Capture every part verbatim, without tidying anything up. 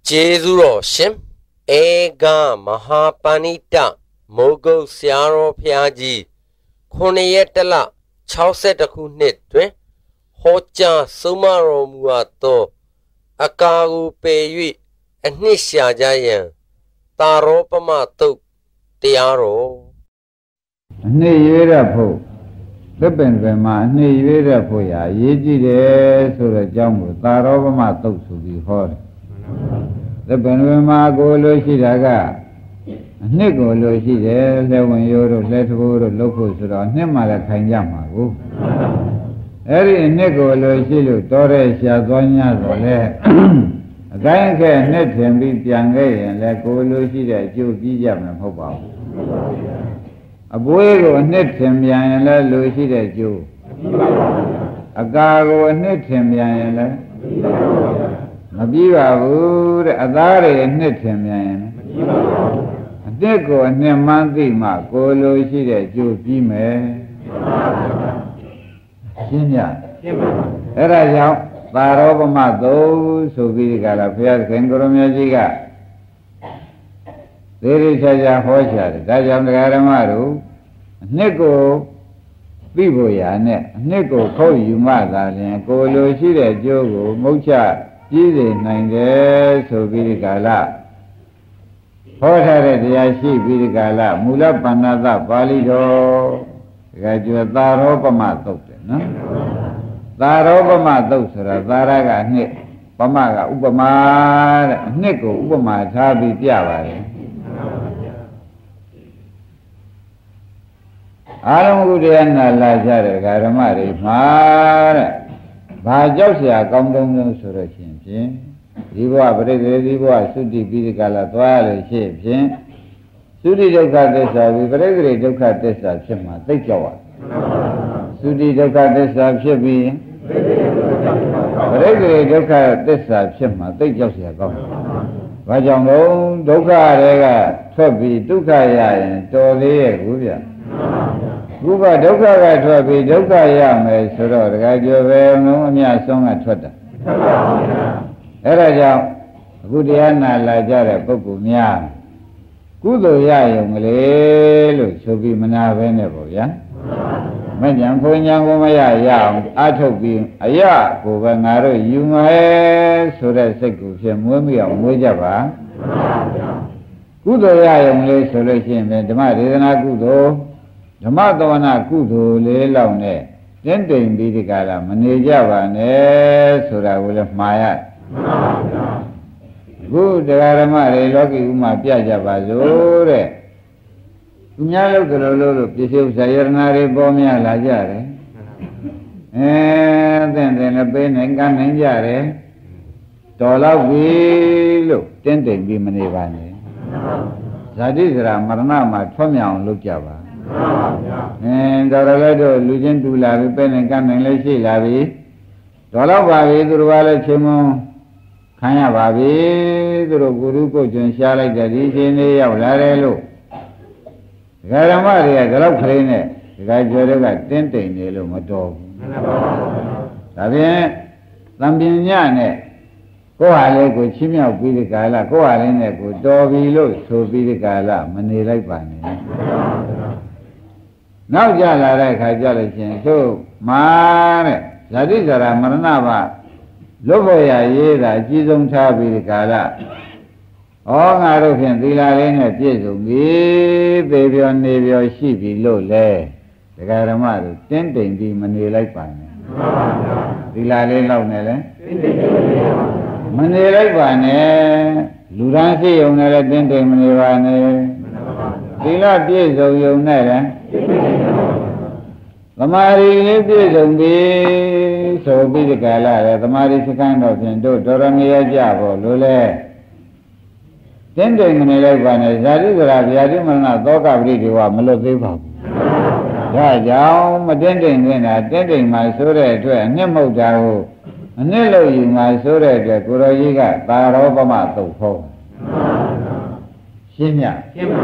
Jezuro Shim Ega Mahapanita Mogo Siaro Piaji Koneyetala Chausetaku Netwe Hocha Sumaro Muato Akagu Peyui Anisha Jayan Taro Pamato Tiaro Neyerapo The Benvema Neyerapoya Yeji de Sura Jamu Taro Pamato to be heard. The Benvema Golo Shidaga Nicolo Shide, Levin Yoro, Let go to Locus or Nemala Kanyamago. Eri Nicolo Shilu, Torres Yadonia Zole. A guy can net him be Piangay and let go Lucia, Joe Bijam and Hoba. A boy net him young and let Lucia Joe. A gargo net him young and let Nabiva wood, a dare net him young. A deco and near Manzi Ma, go Lucia Joe Pime. Sinya. Era young. Taro Mato, Subi Galapia, Kengurumia Giga. There is a Hosha, Dajam Garamaru, Nico Biboya, Nico Koyumada, and Koloshida Jogo, Mocha, Gizi, Nanga, Subi Gala. Hosha, the Yashi, Bidgala, Mula Panada, Palido, Gajutaro Pamato, no? Darobama Dosara, Daraga, Nick, Pamaga, Ubama, Nico, Ubama, Tabi, Piava. Alamudiana Lazare, Garamari, Mara, Bajosia, Gondom Surachin, Diva, Brede, Diva, Sudi, Bidicala, Toile, Shape, Sudi Docatesa, we Gregory Docatesa, Chema, take your Sudi Docatesa, Shibi. Gregory Doka Tessa Chima, take Josia go. Vajango, Doka Rega, Tobi, Dukaya, and Tori, Gubia. Guba Doka Tobi, Dokaya, may Soro, Gajo, no, Mia song at Twitter. Eraja, Gudiana, Lajara, Popu, Mia. Gudo Yayong, Lelu, so be Mana Venerable, ya? Menyan Punyang Maya Yam, Atobi, Aya, Govanaro, Yuma, Sura Seku, Mumia, Mujava. Kudo Yayam, Solution, and the Madina Gudo, the Madonna Gudo, Le Laune, then they be the Gala, Manejava, Ne, Sura will have Maya. Good, the Aramare, Loki, Uma Piajava, Zore. Nyalo kalau pisau sayur nari bomnya lajar, eh, dan dan apa nengkan nengjar, tolak bilu, tenteng bi menewani. Jadi seram marna mat pemyang lu jawa. Eh, darah itu lujen tu labi penengkan nenglesi labi, tolak babi turwala cemo, kaya babi turu guru ko jensyalai jadi sini ya ulare lu. Garamari, Galap Crane, Gajoga, Tenting, Nelo, Mato. Tavian, Lambiane, go ale, go Chimia, be the gala, go alene, go Dovi, so be the gala, Manila Bani. Now Jala, Kajala, so, Mare, Zadizara, Maranava, Loboya, Yeda, Jizon Tabi, the gala. All out of him, the line at Jesu, baby on Navy sheep below lay. The Garamado, tenting the Manila Pane. The Lale Launele Manila Pane, Luransi, Yonella Tenting Manivane, the La Jesu Yonella. The Mari Jesu, so be the Gala, the Mari is a kind of Hindu, Doramia Jabo, Lule. Tending in a one is that is Rabiadi Mana, Doka Ridiwa, Melodiva. Rajao, attending when attending my Sura to a Nemo Jao, a Nilo you my Sura to Kuroyiga, Barobama to home. Sinya.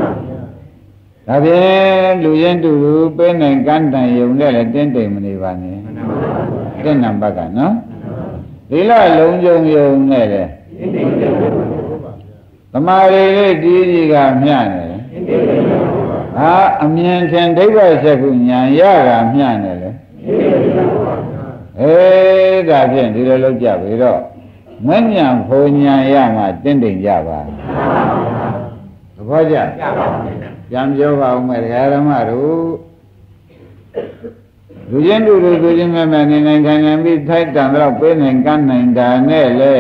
Tabian, Luyen to Pen and Ganta, you never attending Manivani. Then Nambaga, no? Lila Long Young Young Nere. မာရီလေးဒီကြီးကမျှနေတယ်ဟာအမြင်ထင်ဒိဋ္ဌိဆက်ခုညာရတာမျှနေလေအေးဒါဖြင့်ဒီလိုလုပ်ကြပြီတော့မဉ္ဇဉ်ဖို့ညာရမှတင်းတိမ်ကြပါသဘောကျပြန်ပြောပါဦးမယ်ဒကာဓမ္မတို့လူချင်းလူလူလူချင်းမဲ့မဲ့နေနိုင်ခံနိုင်ပြီးထိုက်တန်တော့ပေးနိုင်ကမ်းနိုင်တာနဲ့လေ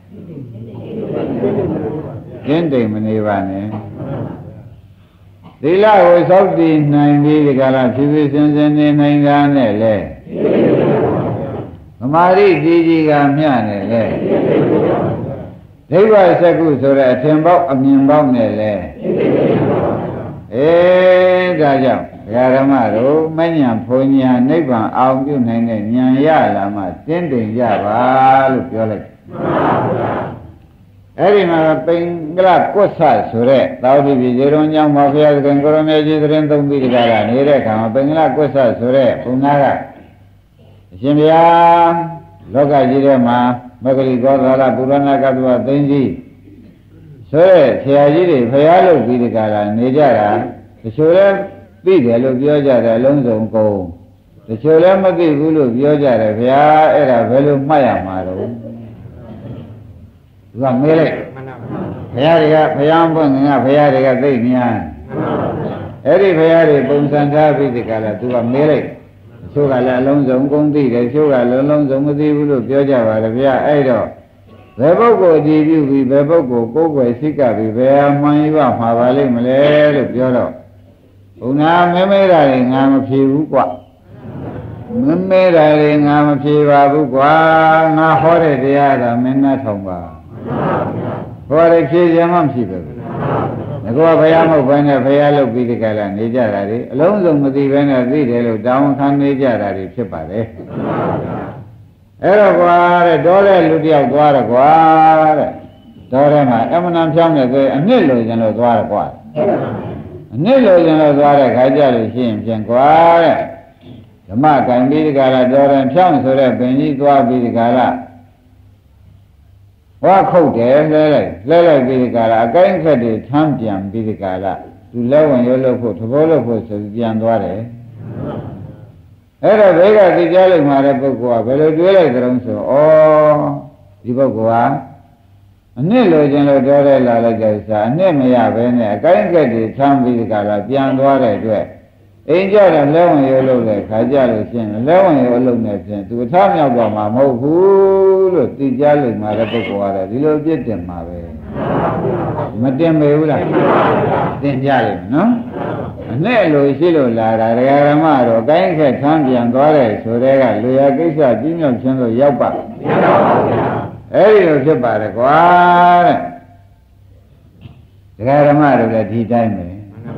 ကျင်းတိမ်မနေပါနဲ့သီလကိုစောင့်တည်နိုင်ပြီးဒီကလာဖြည်းဖြည်းစင်စင်နေနိုင်တာနဲ့လေသမာဓိကြီးကြီးကမျှနေလေဒိဗ္ဗစက္ခုဆိုတဲ့အထင်ပေါက်အမြင်ပေါက်နဲ့လေအေးဒါကြောင့်ဒကာဓမ္မတို့မဉ္ဇဉ်ဘုံညာနိဗ္ဗာန်အောင်ပြုနိုင်တဲ့ဉာဏ်ရလာမှတင်းတိမ်ကြပါလို့ပြောလိုက်အဲ့ဒီမှာပိင်္ဂလကွတ်ဆဆိုတဲ့သာဝတိပြည်ဇေရုံကျောင်းမှာဘုရားသခင်ကိုရမေကြီးသတင်းသုံးပြီးကြတာနေတဲ့အခါမှာပိင်္ဂလကွတ်ဆဆိုတဲ့ဘုရားကအရှင်ဘုရားလောကကြီးထဲမှာမဂ္ဂလိကောသာရပုရဏကတ္တဝသိဉ္စီဆိုတဲ့ဆရာကြီးတွေဘုရားလုပ်ပြီးကြတာနေကြတာတချို့လည်းသိတယ်လို့ပြောကြတယ်အလုံးစုံကုန်တချို့လည်းမသိဘူးလို့ပြောကြတယ်ဗျာအဲ့ဒါဘယ်လိုမှတ်ရမှာတော့သူကမေးလိုက်ဘုရားတွေကဘုရားဘုန်းကဘုရားတွေကသိများအဲ့ဒီဘုရားတွေပုံစံထားပြီးဒီကလာသူကမေးလိုက်ချို့ကလည်းအလုံးစုံကုန်သိတယ်ချို့ကလည်းလုံးစုံမသိဘူးလို့ပြောကြပါတယ်ဗျာအဲ့တော့ဘယ်ပုဂ္ဂိုလ်ကြည်ပြုပြီးဘယ်ပုဂ္ဂိုလ်ကိုယ်ွယ်စိတ်ကပြီးဘယ်မှန်ရပါမှာပါလိမ့်မလဲလို့ပြောတော့ဘုရားမဲမဲတာတွေငါမဖြေဘူးကွမဲမဲတာတွေငါမဖြေပါဘူးကွာငါဟောတဲ့တရားကမင်းနဲ့ထောင်ပါဟောတဲ့ဖြေခြင်းမှမရှိဘူးငါကဘုရားမဟုတ်ဘဲနဲ့ဘုရားလုပ်ပြီးဒီကလာနေကြတာတွေအလုံးစုံမသိဘဲနဲ့သိတယ်လို့တောင်းခံနေကြတာတွေဖြစ်ပါတယ်အဲ့တော့ကွာတဲ့တော်တဲ့လူတယောက်သွားတယ်ကွာတဲ့တော်ထဲမှာအမှန်တန်ဖြောင်းနေသေးအနှစ်လိုချင်လို့သွားတယ်ကွာအနှစ်လိုချင်လို့သွားတဲ့ခါကြလို့ရှိရင်ပြန်ကွာတဲ့ဓမ္မကံပြီးဒီကလာတော်တယ်ဖြောင်းဆိုတဲ့ပင်ကြီးသွားပြီးဒီကလာဟောခုတ်တယ်လဲလိုက်လဲလိုက်ပြီးဒီကလာအကိုင်းခက်တွေထမ်းပြန်ပြီးဒီကလာသူလဲဝင်ရုပ်လို့ဖို့သဘောလို့ဖို့ဆိုပြန်သွားတယ်အဲ့တော့ဘေကသိကြလို့မှာတဲ့ပုဂ္ဂိုလ်ကဘယ်လိုတွေးလိုက်ကြုံဆိုဩဒီပုဂ္ဂိုလ်ကအနှစ်လိုချင်လို့တော်တဲ့လာလိုက်တဲ့စာအနှစ်မရဘဲနဲ့အကိုင်းကက်တွေချမ်းပြီးဒီကလာပြန်သွားတဲ့အတွက်အိမ်ကြတော့လဲဝင်ရုပ်လို့လေခါကြလို့ရှင်းလဲဝင်ရုပ်လို့နဲ့ဖြင့်သူအထမြောက်သွားမှာမဟုတ်ဘူးလို့သိကြလို့မှာတဲ့ပုဂ္ဂိုလ်ကတော့ဒီလိုပြစ်တင်မှာပဲမတင်ပေဘူးလားတင်ကြလိမ့်မယ်နော်အနဲ့လိုရှိလို့လာတာဒကာဓမ္မတော့ကိုင်းခက်ထမ်းပြန်သွားတယ်ဆိုတဲ့ကလူရကိစ္စကြီးမြောက်ခြင်းလို့ရောက်ပါမရောက်ပါဘူးအဲ့ဒီလိုဖြစ်ပါတယ်ကွာတဲ့ဒကာဓမ္မတို့လည်းဒီတိုင်းပဲ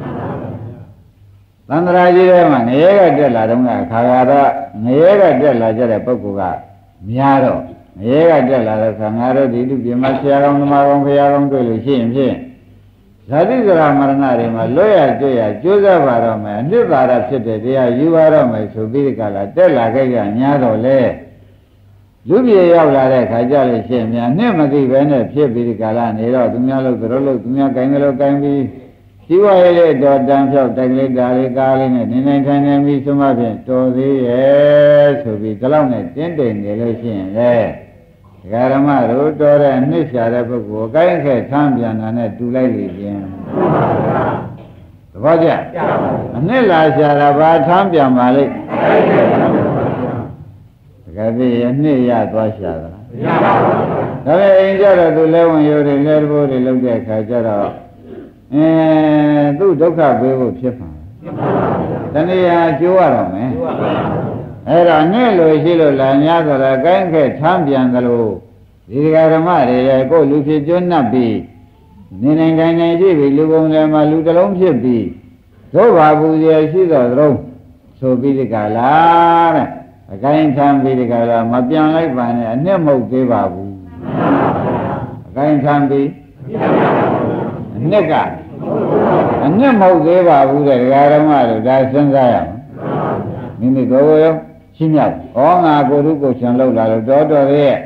သန္တရာကြီးထဲမှာငရဲကတက်လာတော့ခါခါတော့ငရဲကတက်လာကြတဲ့ပုဂ္ဂိုလ်ကများတော့ငရဲကတက်လာတဲ့ခါငါတို့ဒီလူပြမဆရာကောင်းသမားကောင်းဖရာကောင်းတွေ့လို့ရှိရင်ဖြင့်ဇာတိဇရာမရဏတွေမှာလွတ်ရကျွတ်ရကျိုးစားပါတော့မယ်အနှစ်သာရဖြစ်တဲ့တရားယူပါတော့မယ်ဆိုပြီးဒီကလာတက်လာခဲ့ကြများတော့လေလူပြေရောက်လာတဲ့ခါကြလို့ရှိရင်များနှစ်မသိပဲနဲ့ဖြစ်ပြီးဒီကလာနေတော့သူများလို့တို့လို့သူများကိုင်းလို့ကိုင်းပြီးဒီဝရရဲ့တော်တန်ဖြောက်တိုင်လေးကားလေးကားလေးနဲ့နေနေထိုင်နေပြီးဆိုမှဖြင့်တော်သေးရဲ့ဆိုပြီးဒီလောက်နဲ့တင်းတိမ်နေလို့ရှိရင်လေဒကာဓမ္မတို့တော်တဲ့နှစ်ဖြာတဲ့ပုဂ္ဂိုလ်ကိုင်းခဲထမ်းပြန်တာနဲ့တူလိုက်လေခြင်းသဘောကျအနှစ်လာရှာတာဘာထမ်းပြန်ပါလိမ့်ဒကာသေးအနှစ်ရသွားရှာတာမရပါဘူးဒါပေမဲ့အိမ်ကြတော့သူလဲဝင်ရိုးတွေလဲတဘိုးတွေလောက်တဲ့ခါကျတော့အဲသူ့ဒုက္ခပေးဖို့ဖြစ်မှာတဏှာကျိုးရတော့မယ်အဲ့တော့နဲ့လို့ရှိလို့လာများဆိုတော့ကိုင်းခဲထမ်းပြန်သလိုဒီဃာဓမ္မတွေရဲ့ကိုယ်လူဖြစ်ကျွတ်နှပ်ပြီးနေနိုင်တိုင်းတိုင်းရှိပြီလူပုံထဲမှာလူတစ်လုံးဖြစ်ပြီးသို့ပါဘူးရရှိတော်သလုံးဆိုပြီးဒီကလာတဲ့အကိုင်းထမ်းပြီးဒီကလာမပြန်လိုက်ပါနဲ့အနှစ်မဟုတ်သေးပါဘူးအကိုင်းထမ်းပြီးအနှစ်ကအနှစ်မဟုတ်သေးပါဘူးတဲ့ဒကာဓမ္မတို့ဒါစဉ်းစားရမယ်မိမိကိုယ်ရောရှင်းမြောက်ဩငါကိုယ်ရုကိုယ်ချံလောက်လာလို့တော်တော်ရဲ့သူ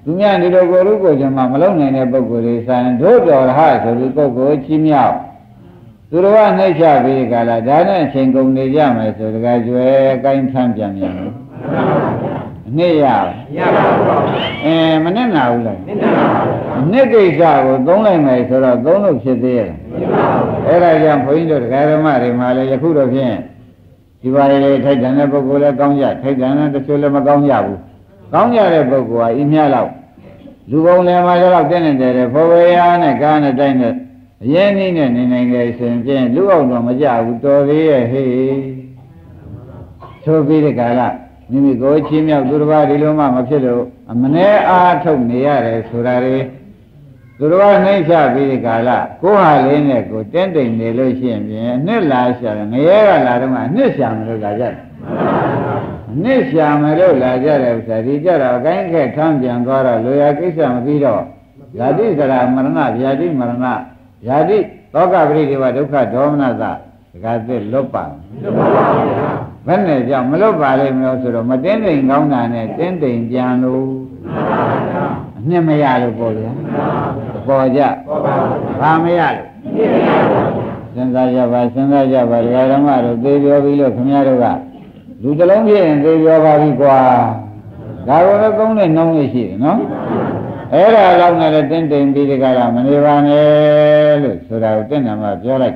သူများဒီလိုကိုယ်လူကိုယ်ချင်မှမလုံနိုင်တဲ့ပုဂ္ဂိုလ်တွေဆိုင်တို့တော်ရဟဆိုပြီးပုဂ္ဂိုလ်ကြီးမြောက်သူတော်ကနှိမ့်ချပြီးကြလားဒါနဲ့အချိန်ကုန်နေကြမယ်ဆိုတကယ်ကျွဲကိုင်းထမ်းပြန်ပြန်လို့နေ့ရရပါဘူးအဲမနဲ့နာဘူးလားနဲ့နာပါဘူးနေ့ကိစ္စကိုသုံးလိုက်မယ်ဆိုတော့သုံးလို့ဖြစ်သေးရဲ့အဲ့ဒါကြောင့်ဘုန်းကြီးတို့တရားဓမ္မတွေမှာလည်းယခုတော့ဖြင့်ဒီပါလေထိုက်တန်တဲ့ပုဂ္ဂိုလ်လည်းကောင်းကြထိုက်တန်တဲ့တချို့လည်းမကောင်းကြဘူးကောင်းကြတဲ့ပုဂ္ဂိုလ်ဟာအင်းမြလောက်လူပုံလည်းမှာတော့တင်းနေတယ်ဖော်ဝေရနဲ့ကားနဲ့တိုင်းနဲ့အရင်နည်းနဲ့နေနိုင်တယ်ဆိုရင်ဖြင့်လူအောင်တော့မကြဘူးတော်သေးရဲ့ဟေးဆိုပြီးတဲ့ကာလမိမိကိုချင်းမြောက်သူတစ်ပါးဒီလိုမှမဖြစ်လို့အမနဲ့အားထုတ်နေရတယ်ဆိုတာလေသူတစ်ပါးနှိမ့်ချပြီးဒီကာလကိုဟာလေးနဲ့ကိုတင်းတိမ်နေလို့ရှိရင်ဖြင့်နှစ်လာရှာတယ်ငရဲကလာတော့မှနှစ်ရှာမလို့လာကြတယ်နှစ်ရှာမလို့လာကြတဲ့ဥစ္စာဒီကြတော့အကိုင်းခက်ထမ်းပြန်သွားတော့လိုရာကိစ္စမပြီးတော့ဇာတိစရာမရဏဗျာတိမရဏဗျာတိသောကပရိဒေဝဒုက္ခဒေါမနသဒကာသစ်လွတ်ပါလွတ်ပါပါဘယ်နဲ့ကြောင့်မလွတ်ပါလိမ့်မလို့ဆိုတော့မတင်းတိမ်ကောင်းတာနဲ့တင်းတိမ်ပြန်လို့အနှစ်မရလို့ပေါ့ဗျာပေါ်ကြဘာမရလို့စဉ်းစားကြပါစဉ်းစားကြပါဒကာဓမ္မတို့သေပြောပြီးလို့ခင်ဗျားတို့ကလူတစ်လုံးဖြစ်ရင်သေပြောပါပြီကွာဒါကိုလည်းသုံးနဲ့နှောင်းနေရှိတယ်နော်အဲ့ဒါတော့လည်းတင်းတိမ်ပြီးဒီကလာမနေပါနဲ့လို့ဆိုတာကိုတင့်တယ်မှာပြောလိုက်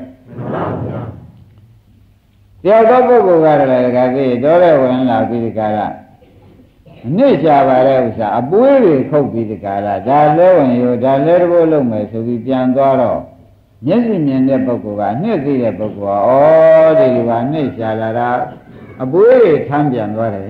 တရားတော်ပုဂ္ဂိုလ်ကလည်းဒကာသေးတော်တဲ့ဝင်လာပြီးဒီကလာအနစ်ချပါတဲ့ဥစ္စာအပွေးတွေခုတ်ပြီးဒီကလာဒါလဲဝင်ရောဒါလဲတဘိုးလုံးမယ်ဆိုပြီးပြန်သွားတော့မျက်စိမြင်တဲ့ပုဂ္ဂိုလ်ကအနှစ်သိတဲ့ပုဂ္ဂိုလ်ကဩဒီလိုကအနှစ်ချလာတာအပွေးတွေထမ်းပြန်သွားတယ်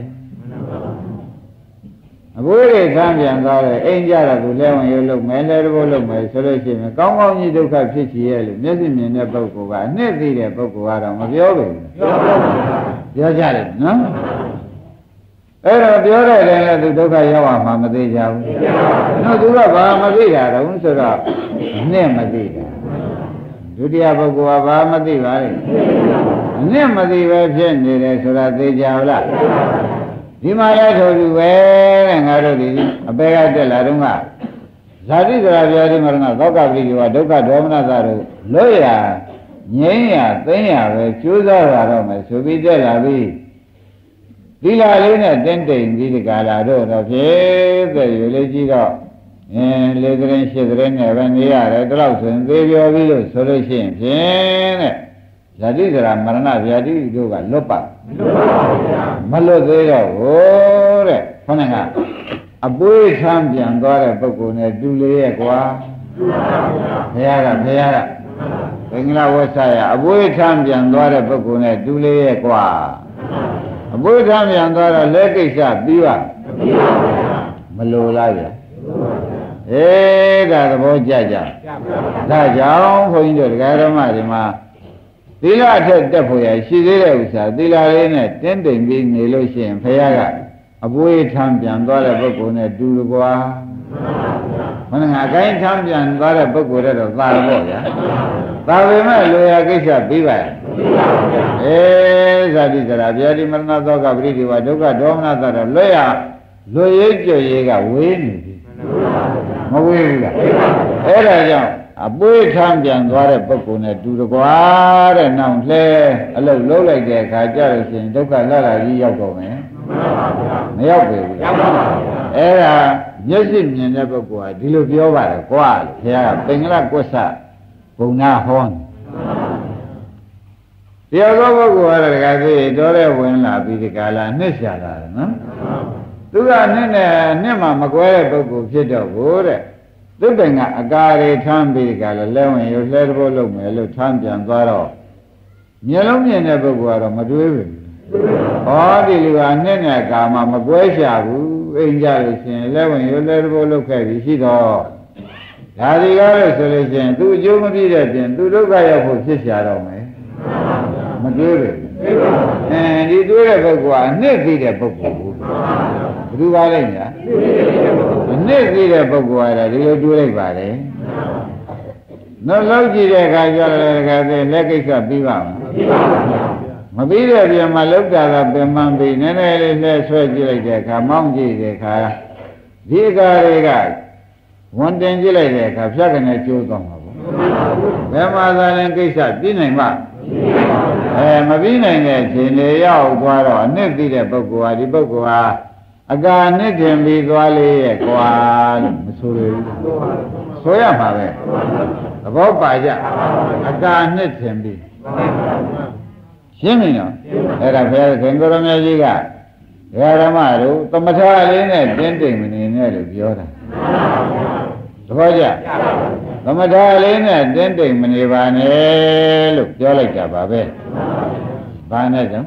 အပွေးတွေထမ်းပြန်သွားတယ်အိမ်ကြတော့သူလဲဝင်ရောလုံးမယ်လဲတဘိုးလုံးမယ်ဆိုလို့ရှိရင်ကောင်းကောင်းကြီးဒုက္ခဖြစ်ချင်ရဲ့လို့မျက်စိမြင်တဲ့ပုဂ္ဂိုလ်ကအနှစ်သိတဲ့ပုဂ္ဂိုလ်ကတော့မပြောဘူးပြောကြတယ်နော်အဲ့တော့ပြောတဲ့တိုင်းလည်းသူဒုက္ခရောက်အောင်မှမသိကြဘူး။နော်သူကဘာမသိတာတော့ဆိုတော့နဲ့မသိတာ။ဒုတိယပုဂ္ဂိုလ်ကဘာမသိပါလဲ။နဲ့မသိပဲဖြစ်နေတယ်ဆိုတာသိကြလား။ဒီမှာလည်းထိုသူပဲတဲ့ငါတို့ဒီအပေကတက်လာတော့ကဇာတိဇရာပြာတိမရဏသောကပရိဒီဝဒုက္ခဒေါမနသတို့လွတ်ရငြိမ်းရသိမ်းရပဲကျိုးစားရတော့မယ်ဆိုပြီးတက်လာပြီ။သီလလေးနဲ့တင်းတိမ်ပြီးဒီကလာတော့တော့ဖြစ်တဲ့ရွေလေးကြီးတော့အင်းလေးကရင်ရှစ်ကရင်နဲ့ပဲနေရတယ်ဒီလောက်ဆိုရင်သေပြောပြီးလို့ဆိုလို့ရှိရင်ဖြင့်တဲ့ဇာတိစရာမရဏဗျာတိတို့ကလွတ်ပါမလွတ်သေးတော့ဟိုတဲ့ခေါင်းကအပွေးထမ်းပြန်သွားတဲ့ပုဂ္ဂိုလ်နဲ့တူလေးရဲ့ကွာဘုရားကဘုရားကဘင်္ဂလာဝဆရာအပွေးထမ်းပြန်သွားတဲ့ပုဂ္ဂိုလ်နဲ့တူလေးရဲ့ကွာအဘုရားပြန်သွားတော့လက်ကိစ္စပြီးပါမလိုလားဗျာအေးဒါသဘောကျကြဒါကြောင့်ခွန်ကြီးတို့တရားဓမ္မတွေမှာသီလအထက်တက်ဖို့ရရှိသေးတဲ့ဥစ္စာသီလလေးနဲ့တင်းတိမ်ပြီးနေလို့ရှိရင်ဘုရားကအဘွေထမ်းပြန်သွားတဲ့ပုဂ္ဂိုလ်နဲ့တူတယ်ကွာမင်းငါကိုင်းထမ်းပြန်သွားတဲ့ပုဂ္ဂိုလ်တော့သာတော့ဗျာသာပေမဲ့လိုရာကိစ္စပြီးပါအေးဇာတိစရာဗျာတိမရဏသောကပရိဒီဝဒုက္ခဒေါမနသတော့လွတ်ရလွတ်ရေးကြွရေးကဝေးနေပြီမဝေးဘူးလားအဲ့ဒါကြောင့်အပွေးထမ်းပြန်သွားတဲ့ပုဂ္ဂိုလ်နဲ့တူတကွာတဲ့နောက်လဲအလုတ်လုံးလိုက်တဲ့အခါကျတော့ရှင်ဒုက္ခလာလာကြီးရောက်တော့မယ်မရောက်ပြီဘူးရောက်ပါပါအဲ့ဒါမျက်စိမြင်တဲ့ပုဂ္ဂိုလ်ကဒီလိုပြောပါတယ်ကွာလို့ဘုရားကပင်္ဂလကွဋ္ဌဘုံနာဟောတရားသောပုဂ္ဂိုလ်ကတကယ်ကြီးတော်တဲ့ဝင်လာပြီးဒီကလာနှစ်ရှာလာတယ်နော်သူကနှစ်နဲ့နှစ်မှမကွဲတဲ့ပုဂ္ဂိုလ်ဖြစ်တော့ကိုတဲ့သစ်ပင်ကအကာတွေထမ်းပြီးဒီကလာလဲဝင်ရလှဲတဘောလုပ်မယ်လို့ထမ်းပြန်သွားတော့မျက်လုံးမြင်တဲ့ပုဂ္ဂိုလ်ကတော့မတွေးဘူးဟောဒီလူကနှစ်နဲ့ကာမှမကွဲရှာဘူးအိမ်ကြလို့ရှင်လဲဝင်ရလှဲတဘောလုပ်ခဲ့ပြီးရှိတော့ဒါဒီကားလို့ဆိုလို့ရှင်သူအကျိုးမပြည့်တဲ့ပြင်သူဒုက္ခရောက်ဖို့ဖြစ်ရှာတော့မယ်မတွေးဘူးအဲဒီတွေးတဲ့ပုဂ္ဂိုလ်ကအနှစ်သိတဲ့ပုဂ္ဂိုလ်ဘူးဘယ်သူပါလဲညာအနှစ်သိတဲ့ပုဂ္ဂိုလ်ကဒီလိုတွေးလိုက်ပါလေနောက်လောက်ကြည့်တဲ့အခါကျတော့တကယ်သေးလက်ကိစ္စပြီးပါမပြီးတဲ့ပြင်မှာလောက်တာကပင်မပြီးနည်းနည်းလေးလှည့်ဆွဲကြည့်လိုက်တဲ့အခါမောင်းကြည့်တဲ့အခါဒီကားတွေကဝန်တင်ကြည့်လိုက်တဲ့အခါဖြတ်ကနေကျိုးသွားမှာပေါ့ဘယ်မှာသာလဲကိစ္စပြည့်နိုင်မှာအဲမပြည့်နိုင်တဲ့ခြေနေရောက်သွားတော့အနှစ်သိတဲ့ပုဂ္ဂိုလ်ဟာဒီပုဂ္ဂိုလ်ဟာအကာနှစ်တင်ပြီးသွားလေရဲ့ကွာလို့မဆိုရဘူးဆိုရမှာပဲသဘောပါကြအကာနှစ်တင်ပြီးရှင်းပြီနော်အဲ့ဒါဘုရားခင်ကိုရမကြီးကဓမ္မတို့သမထလေးနဲ့တင်းတိမ်မနေနဲ့လို့ပြောတာသဘောကျသမထလေးနဲ့တင်းတိမ်မနေပါနဲ့လို့ပြောလိုက်တာပါပဲဘာနဲ့ကြောင့်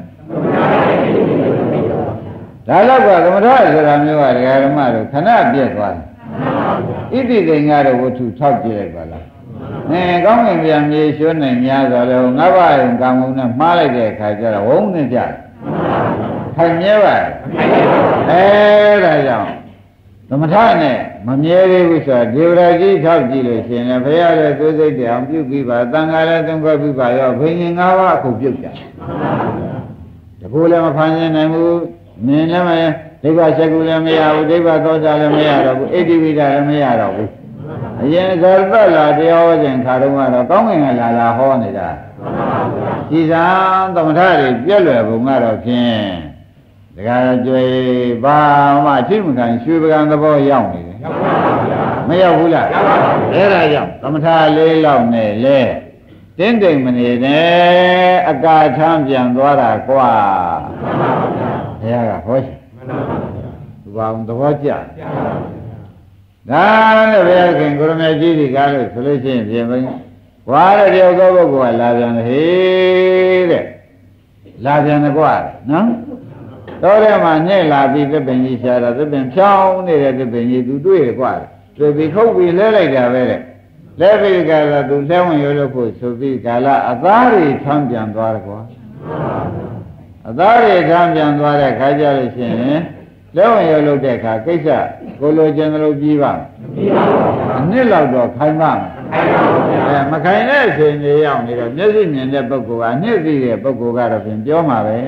ဒါတော့ကသမထဆိုတာမျိုးကဓမ္မတို့ခဏပြည့်သွားတယ်ဣတိတိန်ကတော့ဝတ္ထုထောက်ကြည့်လိုက်ပါလားအဲကောင်းကင်ပြန်မြေရွှန်းနိုင်များဆိုတော့ငါးပါးယုံကံကုန်နဲ့မှားလိုက်တဲ့အခါကျတော့ဝုန်းနေကြတယ်ခိုင်မြဲပါအဲဒါကြောင့်သမထနဲ့မမြဲသေးဘူးဆိုတာဒေဝရာကြီးထောက်ကြည့်လို့ရှိရင်လည်းဘုရားရဲ့သွေးစိတ်တရားပြုပြီးပါသံဃာလည်းသုံးခွဲပြီးပါရောဘိညာဉ်၅ပါးအခုပြုတ်ကြတကူလည်းမဖန်ဆင်းနိုင်ဘူးမြင်လည်းမဒိဗ္ဗစကုလည်းမရဘူးဒိဗ္ဗသောတာလည်းမရတော့ဘူးဣတိဝိဒလည်းမရတော့ဘူးအရင်ဇာတ်လာတရားဟောခြင်းခါတော့ကတော့ကောင်းကင်ကလာလာဟောနေတာဒီသာသမထတွေပြည့်လွယ်ပုံကတော့ဖြင့်ဒါကြတော့ကြွေဘာမှအထိမခံရွှေပကံသဘောရောက်နေတယ်မရောက်ဘူးလားအဲ့ဒါကြောင့်သမထလေးလောက်နဲ့လေတင်းတိမ်မနေနဲ့အကာထမ်းပြန်သွားတာကွာဘုရားကဟောရှိသူဘာသဘောကျဒါလည်းဘုရားခင်ကိုရမေကြီးဒီကားလို့ဆိုလို့ရှိရင်ပြင်မင်းဝါရတဲ့သောပုဂ္ဂိုလ်ကလာပြန်တယ်ဟေးတဲ့လာပြန်တယ်ကွာနော်တော့ထဲမှာညှဲ့လာပြီးသစ်ပင်ကြီးရှာတာသစ်ပင်ဖြောင်းနေတဲ့သစ်ပင်ကြီးသူတွေ့ရကွာတွေ့ပြီးခုတ်ပြီးလဲလိုက်တာပဲတဲ့လဲပြီးကြတာသူလဲဝင်ရလို့ဖို့ဆိုပြီးကာလအသားတွေထမ်းပြန်သွားတယ်ကွာအသားတွေထမ်းပြန်သွားတဲ့ခါကြလို့ရှိရင်လဲဝင်ရလို့တဲ့ခါကိစ္စကိုလိုချင်တယ်လို့ပြီးပါမပြီးပါဘူးအနှစ်လောက်တော့ခိုင်းပါမယ်အဲမခိုင်တဲ့အချိန်ကြီးရောက်နေတော့မျက်စိမြင်တဲ့ပုဂ္ဂိုလ်ကအနှစ်သိတဲ့ပုဂ္ဂိုလ်ကတော့ပြင်ပြောမှာပဲ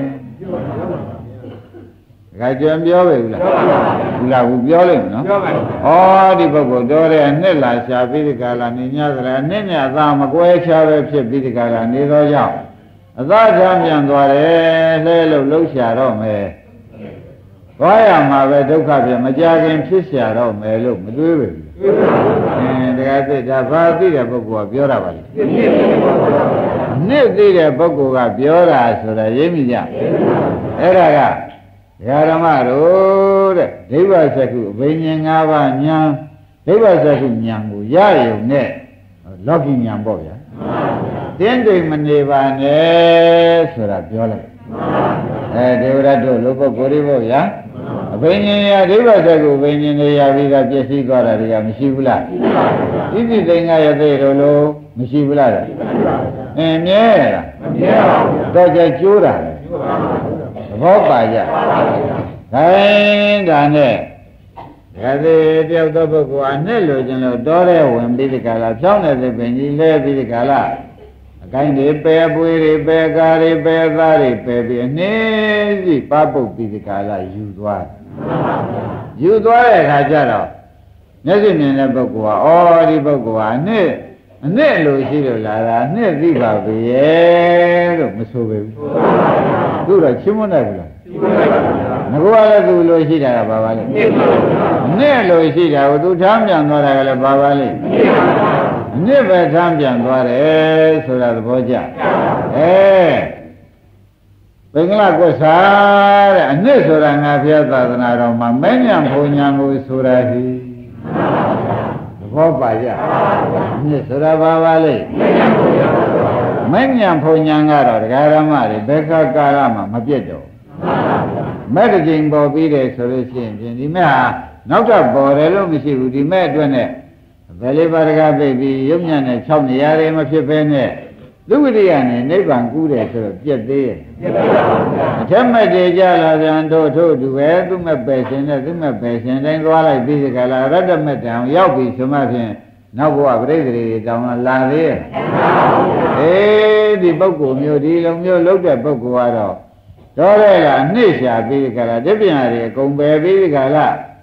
ဒါကြံပြောပဲဘူးလားဘူးလားဘူးပြောလိုက်နော်ပြောပါဘူးဩဒီပုဂ္ဂိုလ်တော်တဲ့အနှစ်လာရှာပြီးဒီကလာနေညသလားအနှစ်နဲ့အသာမကွဲချပဲဖြစ်ပြီးဒီကလာနေတော့ကြောင့်အသာချမ်းပြန်သွားတယ်လှဲလို့လှုပ်ရှာတော့မယ်သွားရမှာပဲဒုက္ခပြမကြခင်ဖြစ်ရှာတော့မယ်လို့မတွေးပဲဘူးအင်းတရားသိတာဘာသိတဲ့ပုဂ္ဂိုလ်ကပြောတာပါလေနှစ်သိတဲ့ပုဂ္ဂိုလ်ကပြောတာဆိုတာရိပ်မိကြအဲ့ဒါကဓမ္မတို့တဲ့ဒိဗ္ဗစကုအဘိညာဉ်၅ပါးညာဒိဗ္ဗစကုညာကိုရရုံနဲ့လောကီညာပေါ့ဗျာတင်းတိမ်မနေပါနဲ့ဆိုတာပြောလိုက်အဲဒေဝရတို့လူပုဂ္ဂိုလ်တွေပေါ့ဗျာအဘိညာဉ်ရဒိဗ္ဗစကုအဘိညာဉ်တွေရပြီးတော့ပြည့်စည်သွားတာတွေကမရှိဘူးလားဣတိသိင်္ဂရသေးတို့လို့မရှိဘူးလားအင်းမြဲလားမမြဲပါဘူးတော့ကြကျိုးတာလေဘောပါကြခိုင်းတာနဲ့ဒါသေးတယောက်သောပုဂ္ဂိုလ်အနှစ်လိုချင်လို့တောထဲဝင်ပြီးဒီကလာဖြောင်းတဲ့ပင်ကြီးလဲပြီးဒီကလာအကိုင်းတွေပယ်ပွေးတွေပယ်ကားတွေပယ်သားတွေပယ်ပြီးအနည်းစီပပုတ်ပြီးဒီကလာယူသွားယူသွားတဲ့အခါကျတော့မျက်စိမြင်တဲ့ပုဂ္ဂိုလ်ကဩဒီပုဂ္ဂိုလ်ကအနှစ်အနှစ်လိုရှိလို့လာတာအနှစ်သိပါပြီရဲ့လို့မဆိုပဲဘူးသူတော့ချင်းမနိုင်ဘူးလားငါကလည်းသူလိုရှိတာကဘာပါလဲအနှစ်လိုရှိတာကိုသူထမ်းပြန်သွားတာကလည်းဘာပါလဲအနှစ်ပဲထမ်းပြန်သွားတယ်ဆိုတာသဘောကျအဲဘင်္ဂလားကွဆာတဲ့အနှစ်ဆိုတာငါဘုရားသာသနာတော်မှာမဉ္ဇဉ်ဘုံညာကိုဆိုတာဟိဘောပါကြမြစ်ဆိုတာဘာပါလဲမဉ္ဇဉ်ဘုံညာကတော့ဒကာရမတွေဘယ်ကကာလမှာမပြတ်တော့မဲ့တစ်ချိန်ပေါ်ပြီးတယ်ဆိုလို့ရှိရင်ဒီမဲ့ဟာနောက်တော့ပေါ်တယ်လို့မရှိဘူးဒီမဲ့အတွက်နဲ့ဘယ်လေးပါးတကားပြပြီးရုပ်ညံ့နဲ့၆နေရာတွေမဖြစ်ဘဲနဲ့သုဝတိယနဲ့နိဗ္ဗာန်ကူးတယ်ဆိုတော့ပြတ်သေးရဲ့ပြတ်ပါဘူးအထက်မဲ့တွေကြလာပြန်တို့ထို့သူပဲသူမဲ့ပယ်ရှင်တဲ့သူမဲ့ပယ်ရှင်တိုင်းသွားလိုက်ပြီးဒီကလာရတ္တမဲ့တံရောက်ပြီဆိုမှဖြင့်နောက်ဘဝပြိတ္တိတွေတောင်းလာသေးရဲ့အေးဒီပုဂ္ဂိုလ်မျိုးဒီလိုမျိုးလုပ်တဲ့ပုဂ္ဂိုလ်ကတော့တော့ရဲကအနှိမ့်ရှာပြီးဒီကလာတပြင်းရီအကုန်ပယ်ပြီးဒီကလာဟ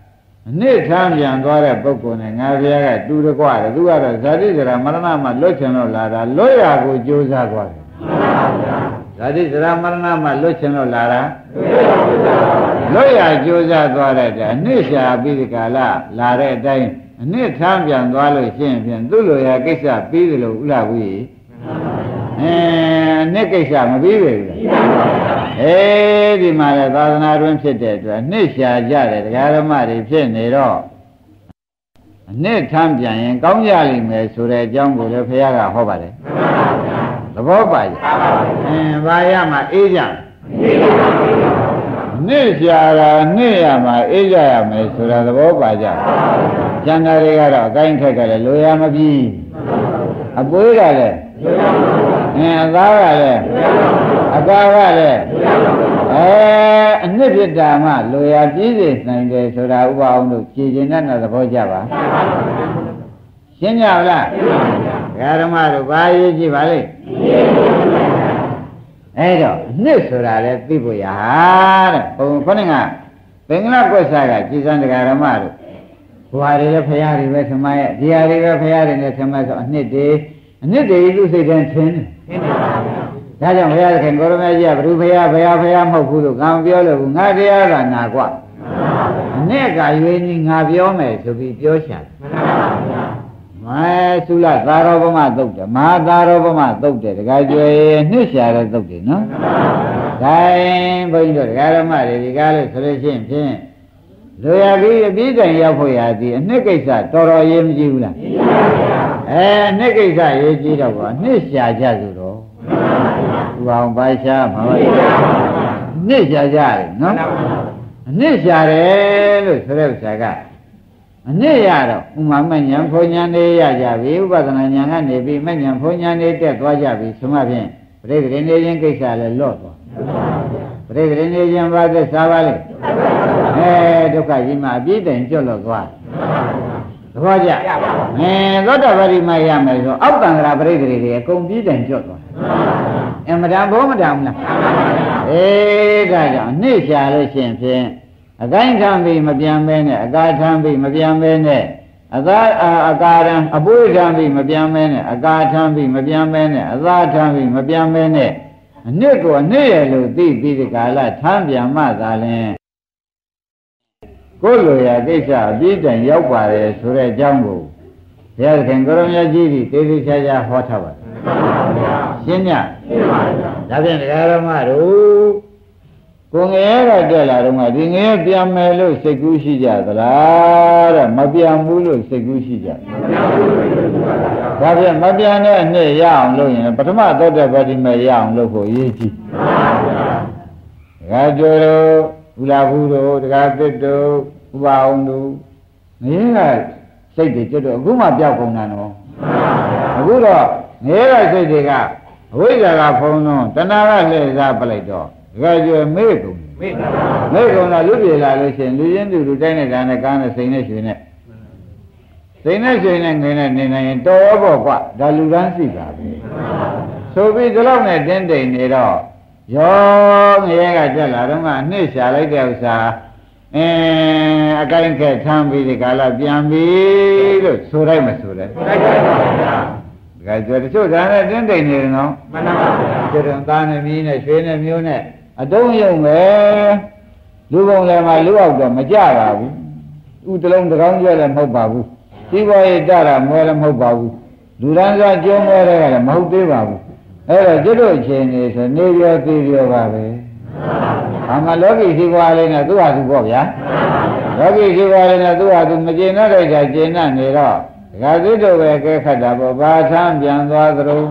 နှစ်ထမ်းပြန်သွားတဲ့ပုဂ္ဂိုလ်နဲ့ငါဘုရားကတူတကွာတယ်သူကတော့ဇာတိဇရာမရဏမှာလွတ်ချင်လို့လာတာလွတ်ရကိုကြိုးစားသွားတယ်ဇာတိဇရာမရဏမှာလွတ်ချင်လို့လာတာလွတ်ရကြိုးစားသွားတဲ့အနှစ်ရှာပြီးဒီကာလလာတဲ့အတိုင်းအနှစ်ထမ်းပြန်သွားလို့ရှိရင်ဖြင့်သူ့လိုရာကိစ္စပြီးတယ်လို့ဥလာဘူးအဲနှစ်ကိစ္စမပြီးပဲဘူးအဲဒီမှာလည်းသာသနာတွင်ဖြစ်တဲ့အတွက်နှစ်ရှာကြတယ်တရားဓမ္မတွေဖြစ်နေတော့အနှစ်ထမ်းပြန်ရင်ကောင်းကြလိမ့်မယ်ဆိုတဲ့အကြောင်းကိုလည်းဘုရားကဟောပါတယ်သဘောပါရဲ့အင်းဘာရမှာအေးကြနှစ်ရှာတာနှစ်ရမှာအေးကြရမယ်ဆိုတာသဘောပါကြကျန်တာတွေကတော့အကိုင်းခက်ကလည်းလိုရမပြီးအပွေးကလည်းအင်းအသားကလည်းအကာကလည်းအဲအနှစ်ဖြစ်တာမှလိုရပြည့်စုံနိုင်တယ်ဆိုတာဥပအောင်လို့ကြည်ကျင်တဲ့သဘောကြပါရှင်းကြလားဓမ္မတို့ဘာရေးကြည့်ပါလိမ့်အဲ့တော့နှစ်ဆိုတာလေသိဖို့ရတဲ့ဘုံခေါင်းကဘင်္ဂလားကွက်စာကကြည်စံတရားဓမ္မတို့ဘွာတွေလည်းဖရာတွေပဲထမရဲ့ဒီဟာတွေပဲဖရာတွေနဲ့ထမဆိုအနှစ်တွေအနှစ်တွေသူစိတ်ထဲထင်းတယ်ဒါကြောင့်ဘုရားသခင်ကိုရမကြီးကဘုရားဘုရားဘုရားဘုရားမဟုတ်ဘူးလို့ငါမပြောလို့ငါတရားကနာကွာအနှစ်ကရွေးကြီးငါပြောမယ်ဆိုပြီးပြောရှာတယ်မဲသုလသာရောပမသုတ်တယ်မဟာသာရောပမသုတ်တယ်တခါကျွေနှစ်ရှာတဲ့သုတ်တယ်နော်ဒါရင်ဘုန်းကြီးတို့တရားဓမ္မတွေဒီကားလို့ဆိုလို့ရှိရင်ဖြင့်လူရပြီးအပြီးတိုင်ရောက်ဖို့ရသည်အနှစ်ကိစ္စတော်တော်ရေးမကြည့်ဘူးလားအဲအနှစ်ကိစ္စရေးကြည့်တော့ဘာနှစ်ရှာကြဆိုတော့ဥပအောင်ပါရှာမှာပါနှစ်ရှာကြတယ်နော်အနှစ်ရှာတယ်လို့ဆိုတဲ့ဥစ္စာကအနှစ်ရတော့ဥမာမဉ္ဇဉ်ဘုံဉာဏ်လေးရကြပြီဥပဒနာဉာဏ်ကနေပြီးမဉ္ဇဉ်ဘုံဉာဏ်လေးတက်သွားကြပြီဆိုမှဖြင့်ပြိတ္တိနေခြင်းကိစ္စလည်းလော့သွားပြိတ္တိနေခြင်းဘာသက်စားပါလိမ့်အဲဒုက္ခကြီးမှအပြည့်တိုင်ကျွတ်လို့သွားသဘောကျအဲသောတာပတိမရမယ်ဆိုအောက်တန်္ဍရာပြိတ္တိတွေအကုန်ပြည့်တိုင်ကျွတ်သွားအမတန်ဘောမတန်ဘူးလားအေးဒါကြောင့်နှိမ့်ရှာလို့ရှိရင်ဖြင့်အကိုင်းထမ်းပြီးမပြန်မဲနဲ့အကာထမ်းပြီးမပြန်မဲနဲ့အသာအကာရံအပွေးထမ်းပြီးမပြန်မဲနဲ့အကာထမ်းပြီးမပြန်မဲနဲ့အသာထမ်းပြီးမပြန်မဲနဲ့အနှစ်ကိုအနှစ်ရဲ့လို့သိပြီးဒီကာလထမ်းပြန်မှသာလင်ကိုယ်လိုရာကိစ္စအပြည့်တိုင်ရောက်ပါတယ်ဆိုတဲ့အကြောင်းကိုဘုရားသခင်ကိုရမကြီးကြီးသေသေးချာချာဟောထားပါတယ်ရှင်းညရှင်းပါဗျာဒါဖြင့်တရားဓမ္မတို့ကိုငယ်ရတက်လာတော့မှဒီငယ်ပြန်မယ်လို့စိတ်ကူးရှိကြသလားတဲ့မပြန်ဘူးလို့စိတ်ကူးရှိကြဒါဖြင့်မပြန်တဲ့အနှစ်ရအောင်လုပ်ရင်ပထမသောတပတိမေရအောင်လုပ်ဖို့ရည်ကြည့်ဒါကြိုးတို့ဘုရားဘူးတို့တရားသစ်တို့ဥပအောင်တို့ငယ်ကစိတ်တွေကျွတ်တော့အခုမှပြောက်ကုန်တာနော်အခုတော့ငယ်ကစိတ်တွေကအဝိဇ္ဇာကဖုံးတော့တဏှာကလှည့်စားပလိုက်တော့တကယ်ကျွမေ့ကုန်မေ့မေ့ကုန်တာလူပြေလာလို့ရှိရင်လူချင်းတူလူတိုင်းနဲ့ဒါနဲ့ကားနဲ့စိန်နဲ့ရွှေနဲ့စိန်နဲ့ရွှေနဲ့ငွေနဲ့နေနိုင်ရင်တော်ရောပေါ့ကွဒါလူတန်းစီပါပဲဆိုပြီးဒီလောက်နဲ့တင်းတိမ်နေတော့ရောငရဲကတက်လာတော့မှနှိမ့်ရှာလိုက်တဲ့ဥစ္စာအင်းအကိုင်းခက်ထမ်းပြီးဒီကာလပြန်ပြီလို့ဆိုလိုက်မဆိုလိုက်တိုက်ပါဗျာဒါကြွတချို့ဒါနဲ့တင်းတိမ်နေတယ်နော်မှန်ပါပါကျွတ်သားနဲ့မြင်းနဲ့ရွှေနဲ့မျိုးနဲ့အတုံးယုံပဲလူပုံလည်းမှလူအောက်တော့မကြပါဘူးဥတလုံးတကောင်းကျွဲလည်းမဟုတ်ပါဘူးစီးပွားရေးတတာမွဲလည်းမဟုတ်ပါဘူးလူတန်းစားကျုံးမွဲတဲ့ကလည်းမဟုတ်သေးပါဘူးအဲ့တော့ကျွတ်တို့အချိန်နေဆိုနေပြောသေးပြောပါပဲအမှလောကီစီးပွားလေးနဲ့သူ့ဟာသူပေါ့ဗျာလောကီစီးပွားလေးနဲ့သူ့ဟာသူမကျေနပ်တဲ့ကြကျေနပ်နေတော့ဒကာသစ်တို့ပဲကဲခတ်တာပေါ့ဘာထမ်းပြန်သွားသလုံး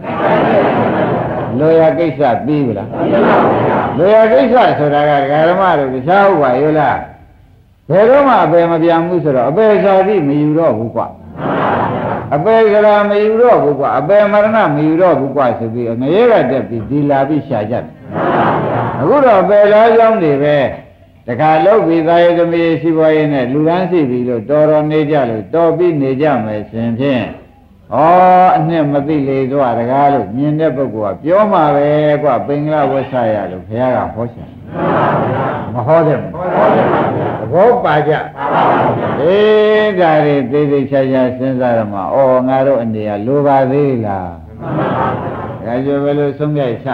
လောရကိစ္စပြီးပြီလားလောရကိစ္စဆိုတာကဒကာဓမ္မတို့တခြားဟုတ်ပါရဲ့လားဘယ်တော့မှအပယ်မပြန်ဘူးဆိုတော့အပယ်စာတိမယူတော့ဘူးကွာအပယ်ကရာမယူတော့ဘူးကွာအပယ်မရဏမယူတော့ဘူးကွာဆိုပြီးငရဲကတက်ပြီးဒီလာပြီးရှာကြတယ်အခုတော့အပယ်လားကြောင်းတွေပဲတခါလောက်ပြီးသားရဲ့သမီးရှိပွားရေးနဲ့လူရန်ရှိပြီလို့တော်တော်နေကြလို့တော်ပြီးနေကြမယ်ရှင်ဖြင့်ဩအနှစ်မသိလေသွားတကားလို့မြင်တဲ့ပုဂ္ဂိုလ်ကပြောမှာပဲကွာပင်္ဂလဝဆရလို့ဘုရားကဟောရှာမဟောတယ်မဟောတယ်ပါဗျာသဘောပါကြအေးဒါတွေသေးသေးချာချာစဉ်းစားရမှာဩငါတို့အနေကလိုပါသေးလားဒါကြွယ်ပဲလို့ဆုံးဖြတ်ချ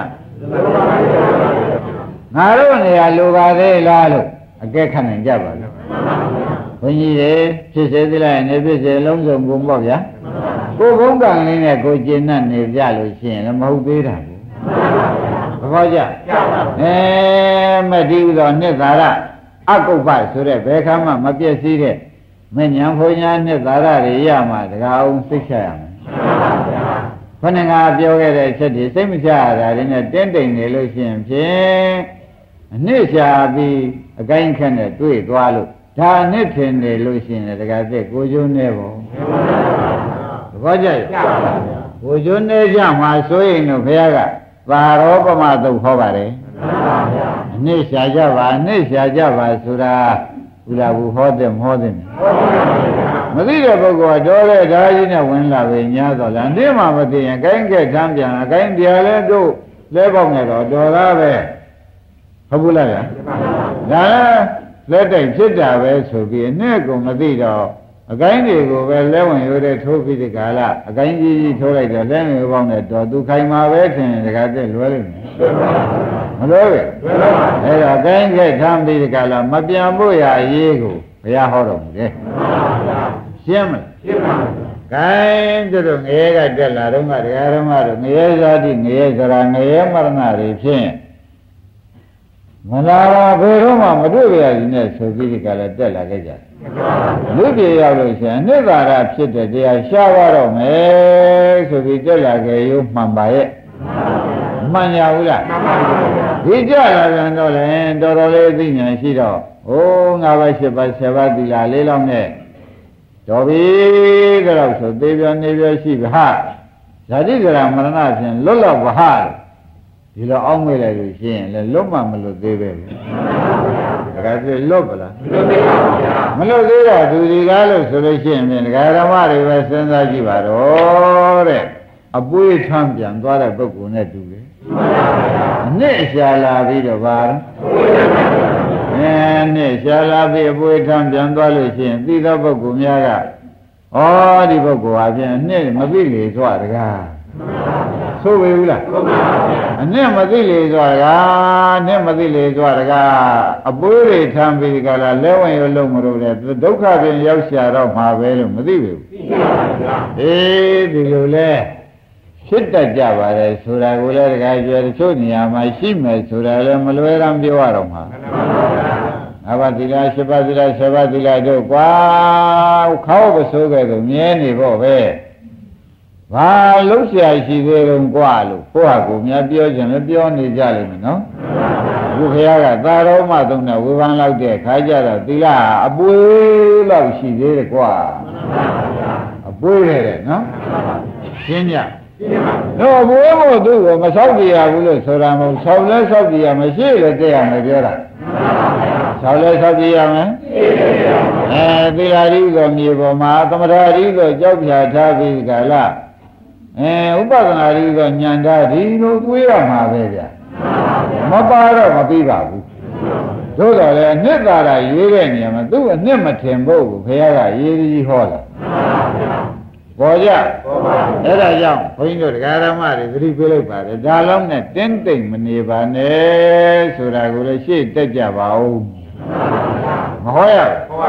ငါတို့အနေကလိုပါသေးလားလို့အကဲခတ်နိုင်ကြပါလားဘုန်းကြီးတွေဖြစ်စေသလားနေဖြစ်စေလုံးစုံကုန်ပေါ့ဗျာကိုဘုံကံလေးနဲ့ကိုကျင့်နဲ့နေကြလို့ရှိရင်လည်းမဟုတ်သေးတာဘူးဘယ်တော့ကြအဲမတိဥသောနှစ်သာရအကုပ္ပဆိုတဲ့ဘယ်ခါမှမပြည့်စည်တဲ့မဉ္ဇဉ်ဘုံညာနှစ်သာရတွေရမှတကားအောင်သိချရမယ်ခொနကပြောခဲ့တဲ့အချက်တွေစိတ်မချရတာတွေနဲ့တင်းတိမ်နေလို့ရှိရင်ဖြင့်အနှစ်ရှာပြီးအကိုင်းခက်နဲ့တွေ့သွားလို့ဒါနှစ်ထင်နေလို့ရှိရင်တကားသက်ကိုကျိုးနေပေါ့ဘောကြရကိုကျိုးနေကြမှာဆိုရင်တော့ဘုရားကသာရောပမသုတ်ဟောပါတယ်အနှစ်ရှာကြပါအနှစ်ရှာကြပါဆိုတာဘုရားဘူးဟောတယ်မဟောတယ်မသိတဲ့ပုဂ္ဂိုလ်ကတော့လေဓာကြီးနဲ့ဝင်လာပဲညာတော့လားနေ့မှမသိရင်ကိုင်းကဲထမ်းပြန်အကိုင်းတရားလဲတို့လဲပေါက်နေတော့တော်သားပဲဟုတ်ဘူးလားဗျာဒါလက်တိုင်ဖြစ်တာပဲဆိုပြီးအနှစ်ကိုမသိတော့အကိုင်းတွေကိုပဲလဲဝင်ရိုးတဲ့ထိုးပြီးဒီကာလအကိုင်းကြီးကြီးထိုးလိုက်တော့လဲဝင်ပေါက်နေတော့သူခိုင်မှာပဲထင်တကားတက်လွဲလိမ့်မယ်မလွဲပဲအဲ့တော့အကိုင်းကဲထမ်းပြီးဒီကာလမပြန်ဖို့ရအရေးကိုဘုရားဟောတော်မူတယ်ရှင်းမလားရှင်းပါပြီ။ခိုင်းတို့ငရဲကတက်လာတော့ကတရားဓမ္မတို့ငရဲဇာတိငရဲဇရာငရဲမရဏတွေဖြင့်မလာပါဘယ်တော့မှမတွေ့ကြရည်နဲ့ဆိုပြီးဒီကလည်းတက်လာခဲ့ကြတယ်။လူပြေရောက်လို့ရှိရင်အနိစ္စရာဖြစ်တဲ့တရားရှားသွားတော့မယ်ဆိုပြီးတက်လာခဲ့ရုံမှန်ပါရဲ့။မှန်ရဘူးလားမှန်ပါဘူးဒီကြလာပြန်တော့လေတော်တော်လေးသိဉာဏ်ရှိတော့ဟိုးငါးပါးရှစ်ပါးဆယ်ပါးသီလလေးလောက်နဲ့တော်ပြီတော့ဆိုသေးပြောနေပြောရှိပြီဟာဇာတိကရမရဏဖြင့်လွတ်လောက်ပါဟာဒီလိုအောင်းမေးလိုက်လို့ရှိရင်လည်းလွတ်မှမလွတ်သေးပဲဒါကတည်းလွတ်ပလားလွတ်သေးပါဘူးဗျာမလွတ်သေးတော့သူဒီကားလို့ဆိုလို့ရှိရင်ဖြင့်ဒကာဓမ္မတွေပဲစဉ်းစားကြည့်ပါတော့တဲ့အပွေးထမ်းပြန်သွားတဲ့ပုဂ္ဂိုလ်နဲ့တူတယ်အနှစ်ရှာလာပြီးတော့ပါအဲနဲ့ရှားလာပြီးအပွေထမ်းပြန်သွားလို့ရှိရင်သိသောပုဂ္ဂိုလ်များကဩဒီပုဂ္ဂိုလ်ဟာဖြင့်အနှစ်မသိလေသွားတကားဆိုပေဘူးလားအနှစ်မသိလေသွားတကားအနှစ်မသိလေသွားတကားအပွေတွေထမ်းပြီးကြလားလဲဝင်ရလုံးမလို့လေဒုက္ခဖြင့်ရောက်ရှာတော့မှာပဲလို့မသိဘူးအေးဒီလိုလဲဖြစ်တတ်ကြပါလေဆိုတာကိုလည်းတခါပြောတချို့နေရာမှာရှိမယ်ဆိုတာလည်းမလွယ်ရမ်းပြောရတော့မှာငါးပါးသီလရှစ်ပါးသီလဆယ်ပါးသီလတို့ကွာခေါင်းပစိုးခဲ့သူမြဲနေဖို့ပဲဘာလုံးရှာရှိသေးတုံးကွာလို့ကိုယ့်ဟာကိုယ်များပြောခြင်းလည်းပြောနေကြလိမ့်မယ်နော်ဘုရားကသာရောမသုံးတဲ့ဝေဖန်လောက်တဲ့ခါကြတော့သီလအပွေးလောက်ရှိသေးတယ်ကွာအပွေးတဲ့နော်ရှင်းကြတော့ဘိုးဘို့သူ့ကိုမဆောက်ကြရဘူးလို့ဆိုတာမဟုတ်ဆောက်လဲဆောက်ကြရမရှိလဲတဲ့ရမယ်ပြောတာဆောက်လဲဆောက်ကြရမယ်အဲသီလရီကိုမြေပေါ်မှာသမထရီကိုကြောက်ဖြာထားပြီးကြလားအဲဥပဒနာရီကိုညံထားဒီလိုတွေးရမှာပဲဗျမပါတော့မပြီးပါဘူးသို့တော်လည်းအနှစ်သာရရေးတဲ့နေရာမှာသူ့အနှစ်မထင်ဖို့ကိုဘုရားကရေးကြီးဟောတာပေါ်ကြအဲ့ဒါကြောင့်ဘုန်းကြီးတို့တရားဓမ္မတွေသတိပေးလိုက်ပါတယ်ဒါလုံးနဲ့တင်းတိမ်မနေပါနဲ့ဆိုတာကိုလည်းရှေ့တက်ကြပါဦးမဟောရဘူး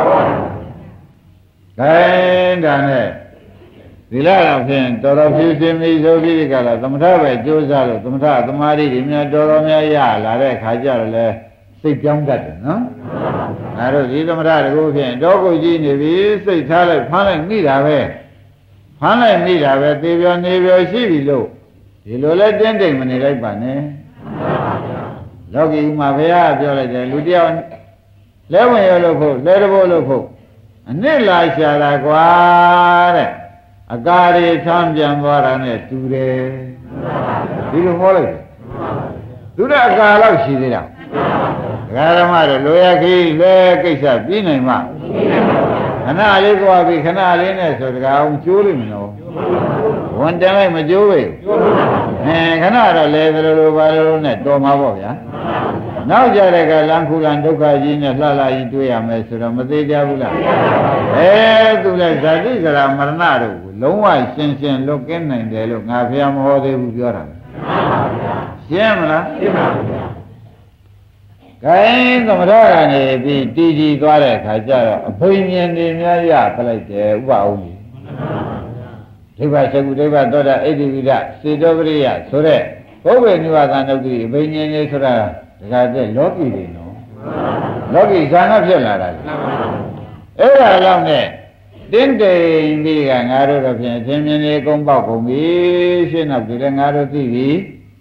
ခိုင်းဒါနဲ့ဒီလားတော့ဖြင့်တော်တော်ဖြူစင်ပြီဆိုပြီးဒီကလာသမထပဲကြိုးစားလို့သမထသမာဓိတွေများတော်တော်များရလာတဲ့ခါကျတော့လေစိတ်ပြောင်းတတ်တယ်နော်ငါတို့ဒီသမထတကူဖြင့်တောကိုကြီးနေပြီစိတ်ထားလိုက်ဖမ်းလိုက်မိတာပဲဖမ်းလိုက်မိတာပဲသေပြောနေပြောရှိပြီလို့ဒီလိုလဲတင်းတိမ်မနေလိုက်ပါနဲ့လောကီမှာဘုရားပြောလိုက်တယ်လူတယောက်လဲဝင်ရလို့ဖို့လဲတဘိုးလို့ဖို့အနှစ်လာရှာတာကွာတဲ့အကားတွေထမ်းပြန်သွားတာနဲ့တူတယ်ဒီလိုဟောလိုက်တယ်သူတဲ့အကားလောက်ရှိသေးတာဒကာဓမ္မတွေလိုရခီးလဲကိစ္စပြီးနိုင်မှာဟဏလေးသွားပြီခဏလေးနဲ့ဆိုတကားအောင်ကျိုးလိမ့်မလို့ဝန်တန်လိုက်မကျိုးပဲအဲခဏတော့လဲသလိုလိုပါလို့နဲ့တော်မှာပေါ့ဗျာနောက်ကြတဲ့ကလမ်းခုလန်ဒုက္ခကြီးနဲ့လှလှကြီးတွေ့ရမယ်ဆိုတော့မသေးကြဘူးလားအဲသူလည်းဇာတိကရာမရဏတို့လုံးဝရှင်းရှင်းလွတ်ကင်းနိုင်တယ်လို့ငါဖះမဟောသေးဘူးပြောတာရှင်းမလားရှင်းပါဘူးခိုင်းသမထကနေပြီးတည်ကြည်သွားတဲ့ခါကျတော့အဘိညာဉ်တွေများရပလိုက်တယ်ဥပအောင်ကြီးဒိဗ္ဗသကုဒိဗ္ဗသောတာဣတိဝိဒစေတောပရိယဆိုတဲ့ဘုဗ္ဗေနိဝါဒနုတ်တိအဘိညာဉ်တွေဆိုတာဒါကတဲ့လောကီတွေနော်လောကီဇာနာဖြစ်လာတာအဲ့ဒါလောက်နဲ့တင်းတိမ်ပြီးကငါတို့တော့ဖြင့်အချင်းချင်းလေးကုန်းပေါက်ကုန်ပြီရှင်းတော့ဒီလည်းငါတို့သိပြီ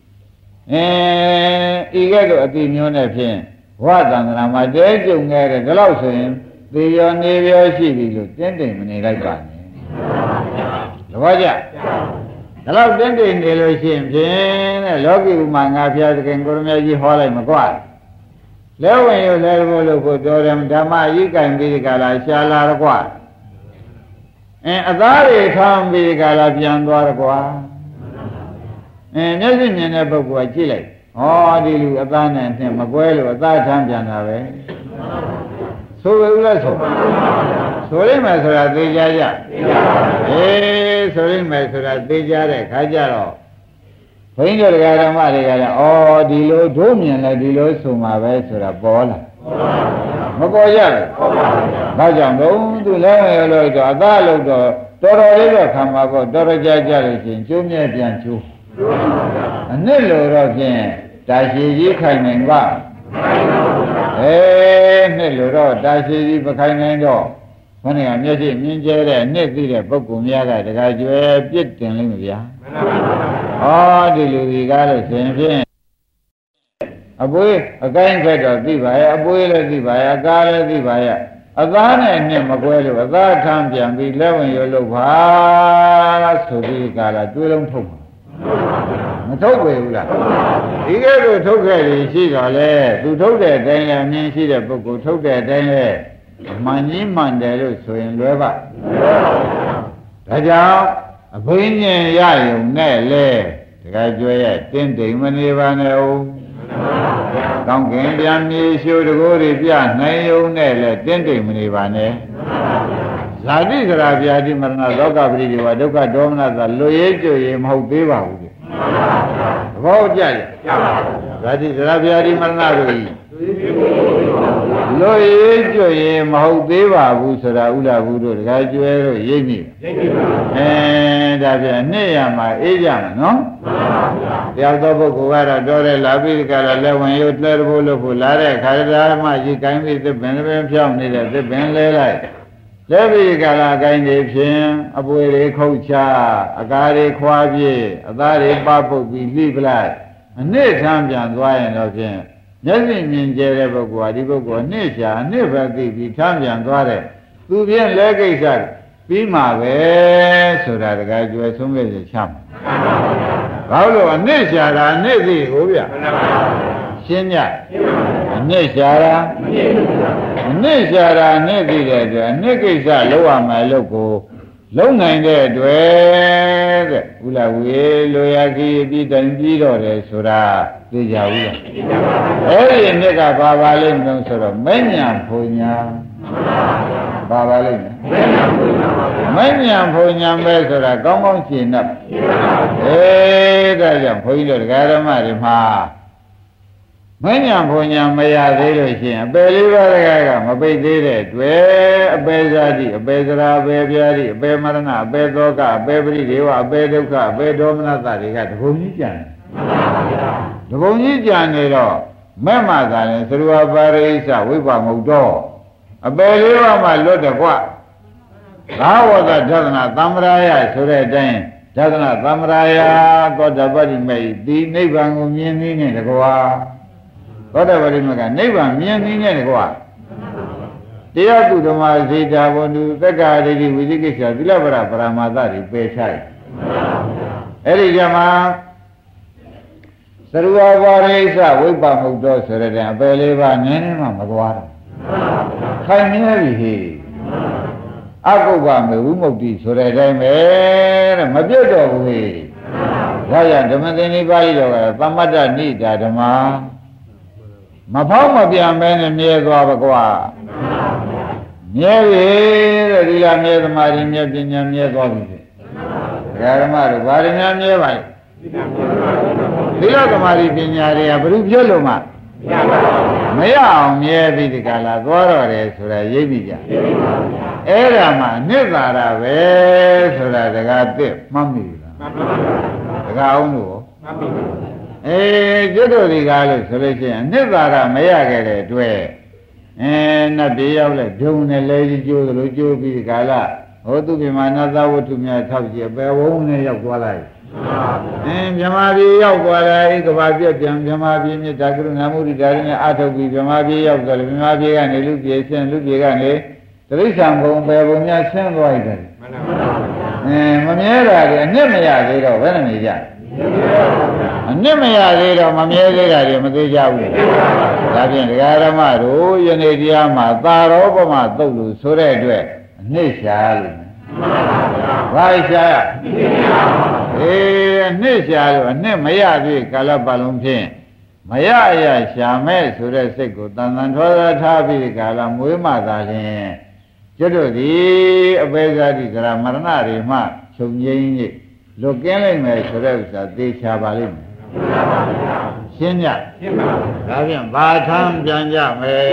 အဲဤကဲ့သို့အတိမျိုးနဲ့ဖြင့်ဘဝတန္တရာမှာတဲကျုံခဲ့တဲ့ဒီလောက်ဆိုရင်သေရောနေရောရှိပြီလို့တင်းတိမ်မနေလိုက်ပါနဲ့သဘောကျဒီလောက်တင်းတိမ်နေလို့ရှိရင်ဖြင့်တဲ့လောကီဥမာငါဖျားသခင်ကိုရမကြီးဟောလိုက်မကွာလဲဝင်ရလဲဘို့လို့ကိုတော်တယ်ဓမ္မကြီးကံပြီးဒီကလာရှာလာတော့ကွာအဲအသားတွေထောင်းပြီးဒီကလာပြန်သွားတော့ကွာအဲမျက်စိမြင်တဲ့ပုဂ္ဂိုလ်ကကြည့်လိုက်ဟောဒီလူအသားနဲ့နဲ့မကွဲလို့အသားထမ်းပြန်တာပဲဆိုပဲဦးလားဆိုဆိုလိမ့်မယ်ဆိုတာသိကြကြအေးဆိုလိမ့်မယ်ဆိုတာသိကြတဲ့ခါကျတော့ဘုန်းကြီးတို့ဓမ္မတွေကလည်းဩဒီလိုတို့မြင်လဲဒီလိုဆိုမှာပဲဆိုတာပေါ်လာမပေါ်ကြဘူးဘာကြောင့်တော့သူလည်းလို့တော့အသားလို့တော့တော်တော်လေးတော့ခံပါပေါ့တော်တော်ကြကြလို့ရှိရင်ကျိုးမြဲပြန်ကျိုးအနှစ်လို့တော့ဖြင့်တာရှိကြီးခိုင်နိုင်ပါအေးနှစ်လို့တော့တာရှိကြီးမခိုင်နိုင်တော့ခொနည်းကမျက်စိမြင်ကျဲတဲ့နှစ်သိတဲ့ပုဂ္ဂိုလ်များကတခါကျွဲပြစ်တင်လိမ့်မဗျာဩဒီလူကြီးကားလို့ဆိုရင်ဖြင့်အပွေးအကိုင်းခက်တော့သိပါရဲ့အပွေးလည်းသိပါရဲ့အကားလည်းသိပါရဲ့အသားနဲ့နှစ်မကွဲလို့အသားထမ်းပြန်ပြီးလက်ဝင်ရလို့ပါဆိုပြီးကာလာတွေးလုံးထုတ်ပါမထုတ်ပေဘူးလားဒီကဲလို့ထုတ်ခဲ့ရရှိတော့လေသူထုတ်တဲ့အတိုင်းလည်းအမြင်ရှိတဲ့ပုဂ္ဂိုလ်ထုတ်တဲ့အတိုင်းလည်းမှန်ကြီးမှန်တယ်လို့ဆိုရင်လွဲပါဒါကြောင့်အဘိညာဉ်ရယုံနဲ့လေတခါကျွဲရတင်းတိမ်မနေပါနဲ့ဦးကောင်းကင်ပြန်မြေရှိုးတကိုးတွေပြနိုင်ယုံနဲ့လေတင်းတိမ်မနေပါနဲ့ဇာတိကရာဗျာတိမရဏလောကပရိဒီဝဒုက္ခဒေါမနသာလွရဲကြွရေမဟုတ်သေးပါဘူးသဘောကျကြဇာတိကရာဗျာတိမရဏတို့ဤလွရဲကြွရေမဟုတ်သေးပါဘူးဆိုတာဥလာဘူးတို့တခါကျွဲတို့ရိပ်မိအဲဒါပြန်နှစ်ရမှာအေးကြမှာနော်တရားတော်ပုဂ္ဂိုလ်ကတော့တော်တယ်လာပြီးကြတာလက်ဝင်ရုပ်လဲဖို့လို့ဖို့လာတဲ့ခါရဓမ္မကြီးကိုင်းပြီးသစ်ပင်ပင်ဖြောင်းနေတဲ့သစ်ပင်လဲလိုက်လဲပြီးကြလာကိုင်းနေဖြင့်အပွေတွေခုတ်ချအကားတွေခွာပြေးအသားတွေပပုတ်ပြီးလှိပလိုက်အနှစ်ထမ်းပြန်သွားရင်တော့ဖြင့်မျက်စိမြင်ကျဲတဲ့ပုဂ္ဂိုလ်ဟာဒီပုဂ္ဂိုလ်နှစ်ချာနှစ်ပဲသိပြီးထမ်းပြန်သွားတဲ့သူဖြင့်လဲကိစ္စပြီးမှာပဲဆိုတာတကယ်ကျွယ်ဆုံးခဲ့ချမ်းဘာလို့အနှစ်ချာတာအနှစ်သိကိုဗျရှင်းညအနှစ်ချာတာအနှစ်ချာတာအနှစ်သိတဲ့အတွက်အနှစ်ကိစ္စလောက်ရမယ်လို့ကိုလုံးနိုင်တဲ့အတွက်တဲ့ဥလာဝေလိုရာကြီးပြီးတိုင်ပြီးတော့တယ်ဆိုတာသိကြဘူးလားအဲ့ဒီအနှစ်ကဘာပါလိမ့်မလို့ဆိုတော့မဉ္ဇဉ်ဘုံညာဘာပါလိမ့်မဉ္ဇဉ်ဘုံညာပဲဆိုတာကောင်းကောင်းရှင်း납အေးဒါကြောင့်ဘုန်းကြီးတို့ဓမ္မတွေမှာမဉ္ဇဉ်ဘုံညာမရသေးလို့ရှိရင်အပယ်လေးပါးကမပိတ်သေးတဲ့တွေ့အပယ်ဇာတိအပယ်ဇရာအပယ်ပြာတိအပယ်မရဏအပယ်သောကအပယ်ပရိဒေဝအပယ်ဒုက္ခအပယ်ဒေါမနတတွေကတပုံကြီးကြံတပုံကြီးကြံနေတော့မဲ့မှသာလဲသရဝပါရိစ္ဆဝိပမုတ်တော့အပယ်လေးပါးမှလွတ်တယ်ကွဘာဝကဒသနာသံဃာယဆိုတဲ့အတိုင်းဒသနာသံဃာယသောတပတိမေဒီနိဗ္ဗာန်ကိုမြင်သိနေတကွာသောတပတိမေကနိဗ္ဗာန်မြင်သိနေတကွာတရားသူဓမ္မစေတာဘုံသူသက္ကာရိတိဝိသိကိစ္စသီလပရပရမသတွေပယ်ချတယ်အဲ့ဒီကြမှာသရဝပါရိစ္ဆဝိပမုတ်တော်ဆိုတဲ့အပယ်လေးပါးနည်းနည်းမှမသွားတော့ခိုင်မြဲပြီဟေ့အကုပ္ပမေဝိမု ക്തി ဆိုတဲ့အတိုင်းပဲတဲ့မပြတ်တော့ဘူးဟေ့ဒါကြောင့်ဓမ္မသင်္နိပါဠိတော်ကသမတ္တနိဒာဓမ္မမဖောက်မပြန်ပဲနဲ့မြဲသွားပါကွာမြဲပြီတဲ့ဒီလားမြဲသမာဓိမြဲပညာမြဲသွားပြီဓမ္မတို့ဘာတွေများမြဲပါလဲသီလသမာဓိပညာတွေကဘယ်လိုဖြစ်လို့မှမရအောင်မြဲပြီးဒီကလာသွားတော့တယ်ဆိုတာရိပ်ပြီးကြအဲ့ဒါမှနှစ်သာရပဲဆိုတာတကားတစ်မှတ်မိလားတကားအောင်လို့အေးကျွတ်တို့ဒီကားလို့ဆိုလို့ရှိရင်နှစ်သာရမရခဲ့တဲ့အတွက်အဲနတ်ပြေရောက်လဲဒုံနဲ့လဲကြီးကျိုးသလိုကျိုးပြီးဒီကလာဟောသူပြမနာသဝတ္ထုများထောက်ကြည့်ပဲဝုန်းနဲ့ရောက်သွားလိုက်အင်းမြမပြည်ရောက်သွားတယ်ကဘာပြက်ပြန်မြမပြည်မြတ်ဒါကရုဏာမုဒိတာရင်းနဲ့အထုတ်ပြီးမြမပြည်ရောက်သွားတယ်မြမပြည်ကနေလူပြေဆင်းလူပြေကနေတိရစ္ဆာန်ဘုံပဲဘုံများဆင်းသွားတယ်မှန်ပါပါအင်းမမြဲတာတွေအနှစ်မရသေးတော့ဘယ်နဲ့နေကြအနှစ်မရသေးတော့မမြဲသေးတာတွေမသေးကြဘူးဒါဖြင့်ဒကာရမတို့ယနေ့တရားမှာသာရောပမသုတ်လို့ဆိုတဲ့အတွက်အနှစ်ရှာလို့ဘာရှာရအေးအနှစ်ရှာလို့အနှစ်မရသေးကာလပတ်လုံးဖြင့်မရအရရှာမဲ့ဆိုတဲ့စိတ်ကိုတန်တန်ထောသာထားပြီးကာလမွေးမှသာလျှင်ကျွတ်တို့သည်အပေဇာတိသရမရဏတွေမှချုပ်ငြိမ်းကြီးလွတ်ကင်းလိုက်မယ်ဆိုတဲ့ဥစ္စာသိချပါလိမ့်မယ်ရှင်းကြရှင်းပါဒါဖြင့်ဘာထမ်းပြန်ကြမယ်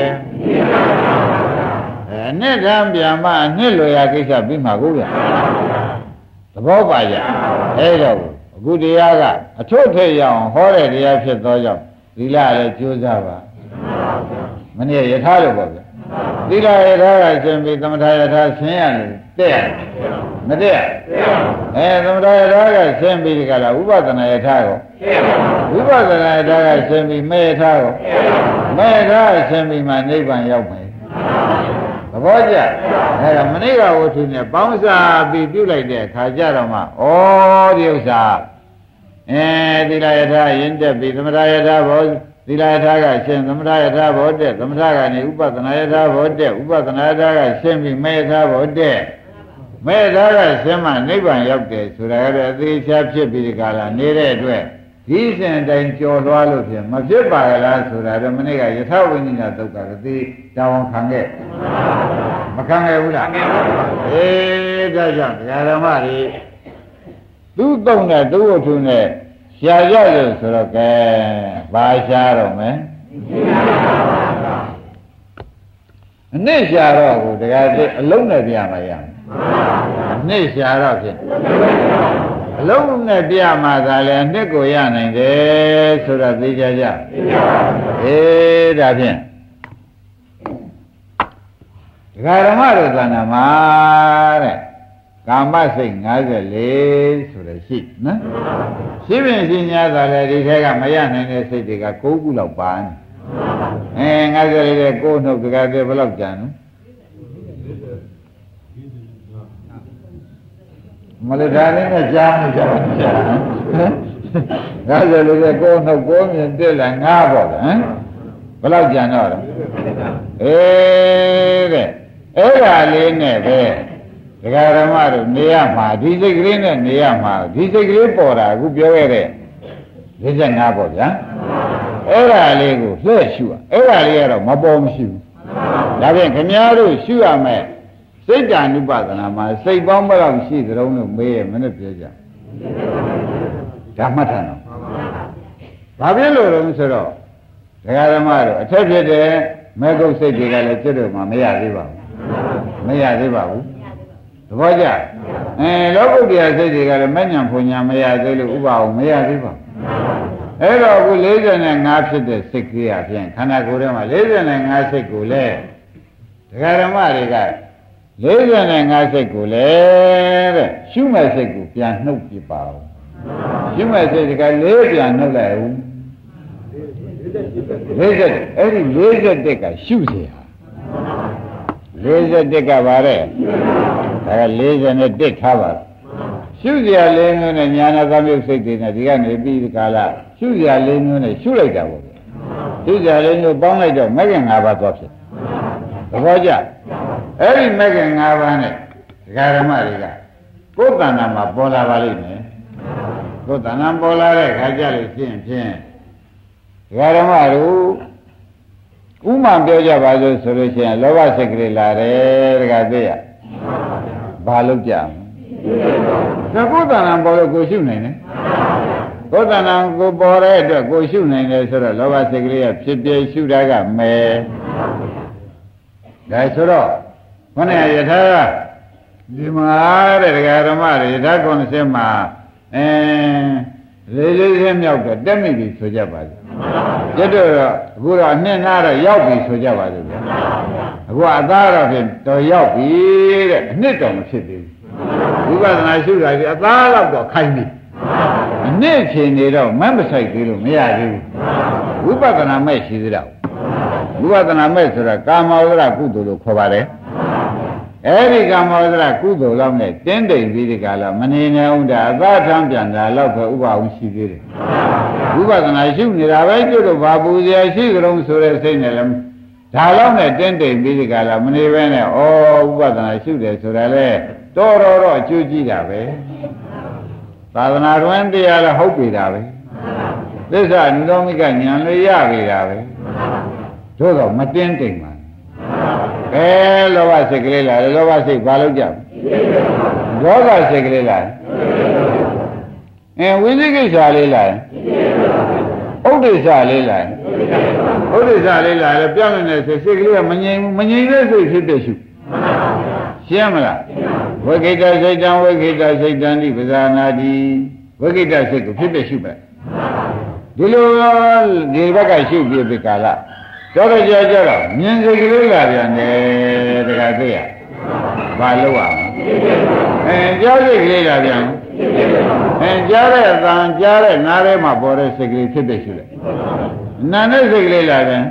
အဲနှစ်ထမ်းပြန်မှနှစ်လွယ်ရကိစ္စပြီးမှာကိုဗျာသဘောပါကြအဲတော့အခုတရားကအထွတ်ထိပ်ရအောင်ဟောတဲ့တရားဖြစ်သောကြောင့်သီလလည်းကြိုးစားပါမနေ့ယထာလို့ပေါ့ဗျာသီလယထာကရှင်ပြီးသမထယထာဆင်းရတယ်တဲ့ရမတဲ့အဲသမထယထာကဆင်းပြီးဒီကလာဥပဒနာယထာကိုဝိပဿနာယထာကဆင်းပြီးမေယထာကိုမေယထာဆင်းပြီးမှနိဗ္ဗာန်ရောက်မယ်သဘောကျအဲဒါမနေ့ကဝတ္ထုနဲ့ပေါင်းစားပြီးပြုလိုက်တဲ့အခါကျတော့မှဩဒီဥစ္စာအဲသီလယထာရင်းတက်ပြီးသမထယထာဘောသီလယထာကရှင်းသမထယထာဘောတက်သမထကနေဥပဒနာယထာဘောတက်ဥပဒနာယထာကရှင်းပြီးမေယထာဘောတက်မေယထာကရှင်းမှနိဗ္ဗာန်ရောက်တယ်ဆိုတာကတော့အသေးချာဖြစ်ပြီးဒီကလာနေတဲ့အတွက်ဒီစဉ်တိုင်းကြော်လွှားလို့ဖြင့်မဖြစ်ပါကလားဆိုတာတော့မနေ့ကယထာဝိနိနာသုတ်ကသေတောင်းခံခဲ့မခံခဲ့ဘူးလားအေးဒါကြောင့်ဓမ္မတွေသူ့တုံးတဲ့သူ့ဝတ္ထုနဲ့ရှားရလို့ဆိုတော့ကဲဘာရှားတော့မယ်အနည်းရှားတော့ကိုတကယ်အလုံးနဲ့ပြမရဘူးအနည်းရှားတော့ဖြင့်အလုံးနဲ့ပြမှသာလဲအနှစ်ကိုရနိုင်တယ်ဆိုတော့သိကြကြအေးဒါဖြင့်ဒကာဓမ္မတို့သဏ္ဍာန်မှာတဲ့ကာမစိတ်၅၄ဆိုရရှိနော်ရှိပင်ရှိ냐သာလဲဒီထဲကမရနိုင်တဲ့စိတ်တွေက၉ခုလောက်ပါနေအဲ၅၄တဲ့ကိုယ်နှုတ်တကယ်ဘယ်လောက်ကြံနော်မလဒါလေးနဲ့ကြားမှုကြပါဗျာငါဆိုလို့ကိုယ်နှုတ်ကိုမြင်တက်လာငါပေါ့ဗျာဟမ်ဘယ်လောက်ကြံတော့လဲအေးတဲ့အဲ့ဒါလေးနဲ့ပဲဒကာဓမ္မတို့နေရမှာဒီစိတ်ကလေးနဲ့နေရမှာဒီစိတ်ကလေးပေါ်တာအခုပြောခဲ့တဲ့၄၅ပေါ့ဗျာအဲ့ဒါလေးကိုလှည့်ရှုအဲ့ဒါလေးကတော့မပေါ်မရှိဘူးဒါဖြင့်ခင်ဗျားတို့ရှုရမယ်စိတ်ဓာနုပဒနာမှာစိတ်ပေါင်းဘယ်လောက်ရှိသလုံးလို့မေးရမနဲ့ပြောကြဒါမှတ်ထားတော့ဘာဖြစ်လို့လဲဆိုတော့ဒကာဓမ္မတို့အထက်ဖြစ်တဲ့မဲကုတ်စိတ်တွေကလည်းကျွတ်တော့မှမရသေးပါဘူးမရသေးပါဘူးသဘောကျအဲလောကုတ္တရာစိတ်တွေကလည်းမညံဖွညာမရသေးလို့ဥပအောင်မရသေးပါဘူးအဲ့တော့အခု၄၅ဖြစ်တဲ့စိတ်ကြီးအပြင်ခန္ဓာကိုယ်ထဲမှာ၄၅စိတ်ကိုလည်းဒကာဓမ္မတွေက၄၅စိတ်ကိုလည်းတဲ့ရှုမဲ့စိတ်ကိုပြန်နှုတ်ပြပါဦးရှုမဲ့စိတ်ကလေးပြန်နှုတ်လိုက်ဦး၄၀အဲ့ဒီ၄၁ကရှုเสีย၄၁ကပါတဲ့ဒါက၄၁ထားပါရှုเสียလေးမျိုးနဲ့ညာနာသမျိုးစိတ်တွေနဲ့ဒီကနေပြီးဒီကာလရှုเสียလေးမျိုးနဲ့ရှုလိုက်တာပေါ့ရှုเสียလေးမျိုးပေါင်းလိုက်တော့မဂ္ဂင်၅ပါးသွားဖြစ်သဘောကျအဲ့ဒီမဂ္ဂင်၅ပါးနဲ့ gà râm mà đi cả cố tàn nằm mà bò la ba đi nè cố tàn nằm bò la đấy khai ra được chuyện chuyện gà râm mà đủ u mà biểu ra bao giờ sửa được chuyện lo ba sẽ kể lại đấy gà đấy à ba lúc chạm rồi cố tàn nằm bò được cố siêu này nè cố tàn nằm cố bò đấy được cố siêu này nè sửa lo ba sẽ kể lại phía bên siêu ra cả mẹ đấy sửa đó con này vậy thôi đi mà để cái đó mà để ra con xem mà lấy lấy xem nhau cái đem đi số ra bao giờ chứ đó vừa là nên là rồi nhau đi số ra bao giờ vừa ta rồi thì tôi nhau đi đấy nên trong cái gì vừa là nói số ra thì ta làm đó khai đi nên chuyện này đâu mà mới sai cái luôn mấy ai vừa bắt đầu làm mấy chuyện đâu vừa bắt đầu làm mấy chuyện là cam ao là cụ đồ khó vào đấy ấy đi cam ao là cụ đồ làm này tiền đề gì thì cả là mình này ông đã ba trăm tiền là lâu phải uống uống xí cái đấy uống vào này xíu này là vậy chứ đâu vào bù gì xí cái đông số này xí này làm thà lâu này tiền đề gì thì cả là mình này này ô uống vào này xíu này số này là to to to chú gì đã vậy ta nói rằng thì là hậu bị đã vậy bây giờ người ta mới cái nhà lấy ra bị đã vậy chỗ đó mà tiền đề mà cái lo ba sẽ kể lại lo ba sẽ bao lâu chậm lo ba sẽ kể lại em quý cái sao lấy lại ốc thì sao lấy lại ốc thì sao lấy lại là bây giờ này sẽ sẽ kể mình nhìn mình nhìn nó sẽ sẽ được chứ xem là với cái đó sẽ đang với cái đó sẽ đang đi bây giờ na đi với cái đó sẽ cũng sẽ được chứ vậy đi luôn đi bắt cái chứ đi bị cả là cho đó cho cho đó nhìn thấy cái đấy là gì nè cái cái gì à ba lâu à cho cái cái là gì cho đấy là cho đấy na đấy mà bỏ đấy sẽ cáiဖြစ်được chứ na đấy sẽ cái là gì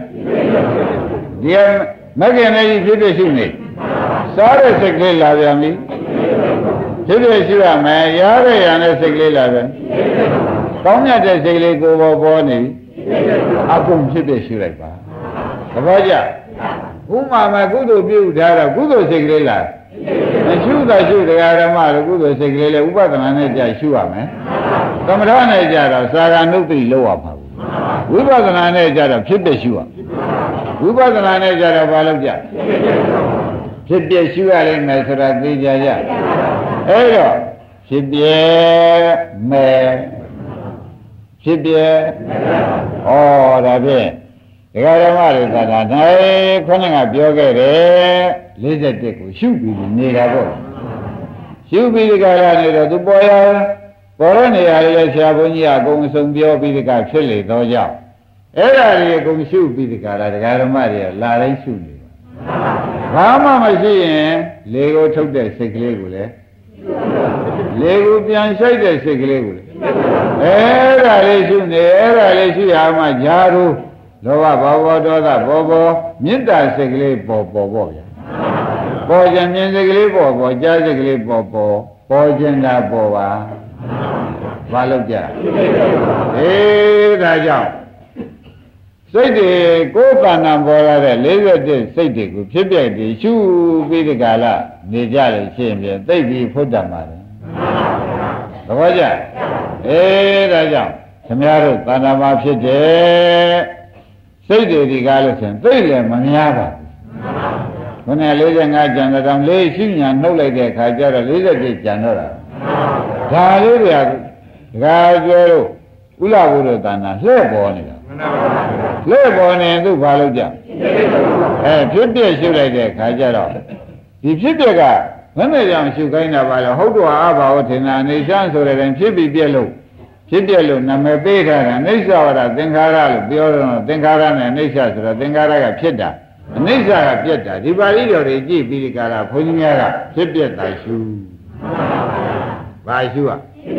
đi mấy cái nàyဖြစ်được chứ này sao đấy sẽ cái là gì miဖြစ်được chứ à mà giá đấy là nó sẽ cái là gìကောင်းမြတ်တဲ့စိတ်လေးကိုပေါ်ပေါ်နေအကုန်ဖြစ်ဖြစ်ရှိလိုက်ပါတပည့်ကြဘုမာမကုသိုလ်ပြုထားတော့ကုသိုလ်စိတ်ကလေးလားရှုတာရှုတရားဓမ္မတို့ကုသိုလ်စိတ်ကလေးလေဥပဒနာနဲ့ကြာရှုရမယ်သမထနဲ့ကြာတော့သာဂနုတ္တိလောက်ရပါဘူးဝိပဿနာနဲ့ကြာတော့ဖြစ်ဖြစ်ရှုရဝိပဿနာနဲ့ကြာတော့ဘာလို့ကြာဖြစ်ဖြစ်ရှုရလိမ့်မယ်ဆိုတာသိကြကြအဲ့တော့ဖြစ်ပြမယ်ဖြစ်ပြဩဒါဖြင့်ဒကာဓမ္မတွေသာသာနိုင်ခေါင်းကပြောခဲ့တယ်၄၁ကိုရှုပြီးနေတာပေါ့ရှုပြီးဒီကရနေတော့သူပေါ်ရပေါ်ရနေရလေဆရာဘုန်းကြီးအကုန်ဆုံးပြောပြီးဒီကဖြစ်လေတော့ကြောင့်အဲ့ဒါတွေအကုန်ရှုပြီးဒီကရဒကာဓမ္မတွေလာတိုင်းရှုနေဘာမှမရှိရင်လေကိုထုတ်တဲ့စိတ်ကလေးကိုလည်းလေကိုပြန်ဆိုင်တဲ့စိတ်ကလေးကိုလည်းအဲ့ဒါလေးရှုနေအဲ့ဒါလေးရှုရမှဂျာတို့လောဘဘောဘောဒေါသဘောဘောမေတ္တာစိတ်ကလေးပေါ်ပေါ်ပေါ့ဗျာပေါ်ခြင်းမြင်စိတ်ကလေးပေါ်ပေါ်ကြားစိတ်ကလေးပေါ်ပေါ်ပေါ်ခြင်းသာပေါ်ပါဘာလို့ကြအေးဒါကြောင့်စိတ်တွေကိုယ်ကံနာပေါ်လာတဲ့၄၁စိတ်တွေကိုဖြစ်ပြပြီးရှုပြီးဒီကလာနေကြလို့ရှိရင်ပြန်သိပြီးဖုတ်တတ်ပါတယ်သဘောကျအေးဒါကြောင့်ခင်ဗျားတို့သန္တာမှာဖြစ်တယ်စိတ်တွေဒီကားလို့ဆိုရင်သိလည်းမများပါဘူးခொနည်း၄၅ကျန်တော့လေးရှိညာနှုတ်လိုက်တဲ့ခါကျတော့၄၁ကျန်တော့တာဒါလေးတွေကဒကာကျွဲတို့ဥလာဘုရောတဏ္ဍာလှဲ့ပေါ်နေတာလှဲ့ပေါ်နေသူဘာလို့ကြအဲဖြစ်ပြရှုလိုက်တဲ့ခါကျတော့ဒီဖြစ်ပြကမနဲ့ကြောင့်ရှုခိုင်းတာပါလို့ဟုတ်တော့အဘာဝထင်တာနေရှမ်းဆိုတဲ့ရင်ဖြစ်ပြီးပြက်လို့ဖြစ်ပြလို့နာမည်ပေးထားတာအိဋ္ဌဝရသင်္ခါရလို့ပြောတော့သင်္ခါရနဲ့အိဋ္ဌဆိုတော့သင်္ခါရကဖြစ်တာအိဋ္ဌကပြက်တာဒီပါဠိတော်တွေကြည့်ပြီးဒီကရာဘုန်းကြီးများကဖြစ်ပြတာရှုဘာရှုอ่ะ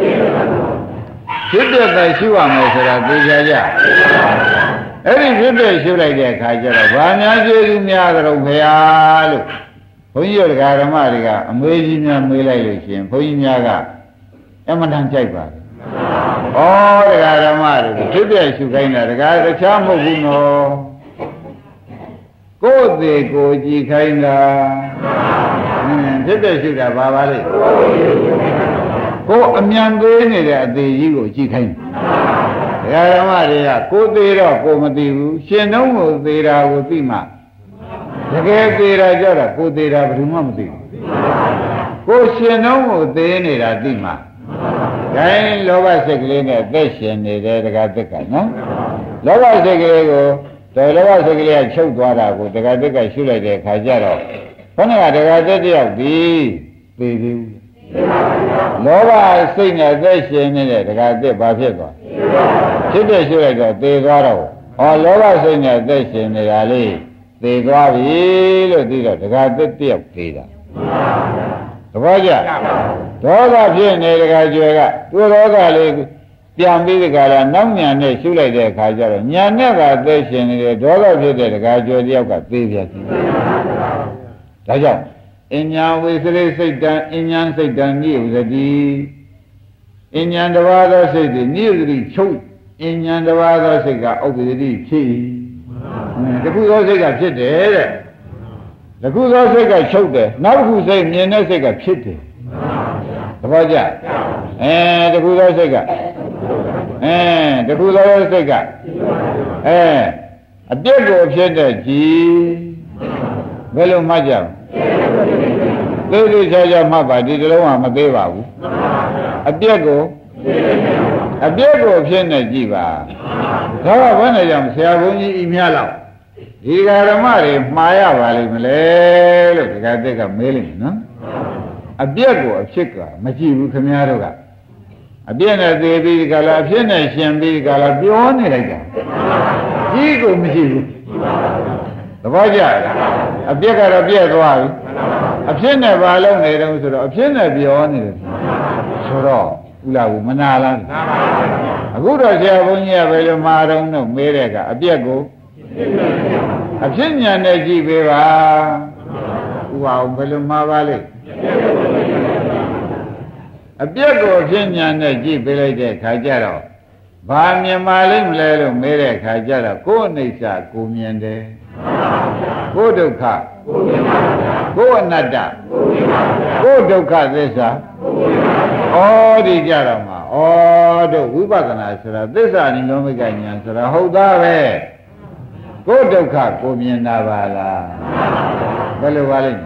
ဖြစ်ပြတာရှုရမယ်ဆိုတာသိကြကြအဲ့ဒီဖြစ်ပြရှုလိုက်တဲ့အခါကျတော့ဘာများကျေးဇူးများကြတော့ဖရာလို့ဘုန်းကြီးတို့ဓမ္မတွေကအမေးကြီးများမေးလိုက်လို့ရှိရင်ဘုန်းကြီးများကအမှန်တန်ကြိုက်ပါတယ်ဩတရားဓမ္မတွေဖြစ်ပြရှုခိုင်းတာတရားတခြားမဟုတ်ဘူးနော်ကိုယ်သေးကိုကြည်ခိုင်းတာအင်းဖြစ်တဲ့ရှိတာဘာပါလဲကိုယ်အမြန်သေးနေတဲ့အသေးကြီးကိုကြည်ခိုင်းတယ်ဓမ္မတွေကကိုယ်သေးတော့ကိုယ်မသိဘူးရှင်တော့ကိုသေးတာကိုသိမှတကယ်သေးတာကြတော့ကိုယ်သေးတာဘယ်သူမှမသိဘူးကိုယ်ရှင်တော့ကိုသေးနေတာသိမှဂိုင်းလောဘစိတ်ကလေးနဲ့အသက်ရှင်နေတဲ့တက္ကသက်ကနော်လောဘစိတ်ကလေးကိုတော်လောဘစိတ်ကလေးကချုပ်သွားတာကိုတက္ကသက်ကရှုလိုက်တဲ့အခါကျတော့ခொနကတက္ကသက်တယောက်ဒီသိသေးဘူးလောဘစိတ်နဲ့အသက်ရှင်နေတဲ့တက္ကသက်ဘာဖြစ်သွားဖြစ်တဲ့ရှုလိုက်တော့သေသွားတော့ဟောလောဘစိတ်နဲ့အသက်ရှင်နေတာလေးသေသွားပြီလို့သိတော့တက္ကသက်တယောက်သေတာသဘောကျဒေါသဖြစ်နေတက္ကကျွယ်ကသူဒေါသလေးပြန်ပြီးဒီကလာနောက်ညာနဲ့ရှုလိုက်တဲ့အခါကျတော့ညာနဲ့ကအသက်ရှင်နေတဲ့ဒေါသဖြစ်တဲ့တက္ကကျွယ်တယောက်ကသေပြတယ်ဒါကြောင့်အញ្ញံဝိသရိစိတ်တံအញ្ញံစိတ်တံနိဥဇတိအញ្ញံတဘာသောစိတ်သည်နိဥဇတိချုပ်အញ្ញံတဘာသောစိတ်ကဥပ္ပဒတိဖြစ်တခုသောစိတ်ကဖြစ်တယ်တဲ့တခုသောစိတ်ကချုပ်တယ်နောက်တစ်ခုစိတ်မြင်တဲ့စိတ်ကဖြစ်တယ်သဘောကျအဲတခုသောစိတ်ကအဲတခုသောစိတ်ကအဲအပြစ်ကိုဖြစ်တဲ့ကြည်ဘယ်လိုမှတ်ကြလဲသိသိချာချာမှတ်ပါဒီတလုံးကမသေးပါဘူးအပြစ်ကိုအပြစ်ကိုဖြစ်နေကြည့်ပါဒါကဘယ်နဲ့ကြောင့်ဆရာဘုန်းကြီးဤမြတ်လောက်ဒီဃာရမတွေမှားရပါလိမ့်မလဲလို့ဒီကတက်ကမေးလိမ့်မယ်နော်အပြစ်ကိုအဖြစ်ကမကြည့်ဘူးခင်ဗျားတို့ကအပြစ်နဲ့သေးပြီးဒီကလာအဖြစ်နဲ့ရှင်ပြီးဒီကလာပြောနေလိုက်တာကြီးကိုမရှိဘူးသဘောကျလားအပြစ်ကတော့ပြည့်သွားပြီအဖြစ်နဲ့ဘာလုပ်နေတုံးဆိုတော့အဖြစ်နဲ့ပြောနေတယ်ဆိုတော့ဥလာဘူးမနာလားအခုတော့ဆရာဘုန်းကြီးကဘယ်လိုမှားတုံးတော့မေးတဲ့ကအပြစ်ကိုအဖြစ်ညာနဲ့ကြည့်ပေးပါဥပါအောင်ဘယ်လိုမှားပါလိမ့်အပြစ်ကိုအဖြစ်ညာနဲ့ကြည့်ပေးလိုက်တဲ့ခါကျတော့ဘာမြင်ပါလိမ့်မလဲလို့မေးတဲ့ခါကျတော့ကိုယ်အိဋ္ဌကိုမြင်တယ်ကိုယ်ဒုက္ခကိုယ်အနတ္တကိုယ်ဒုက္ခသစ္စာဩဒီကြတော့မှာဩတို့ဝိပဿနာဆိုတာသစ္စာနိလောမိကဉာဏ်ဆိုတာဟုတ်သားပဲကိုယ်ဒုက္ခကိုမြင်တာပါလားဘယ်လိုပါလိမ့်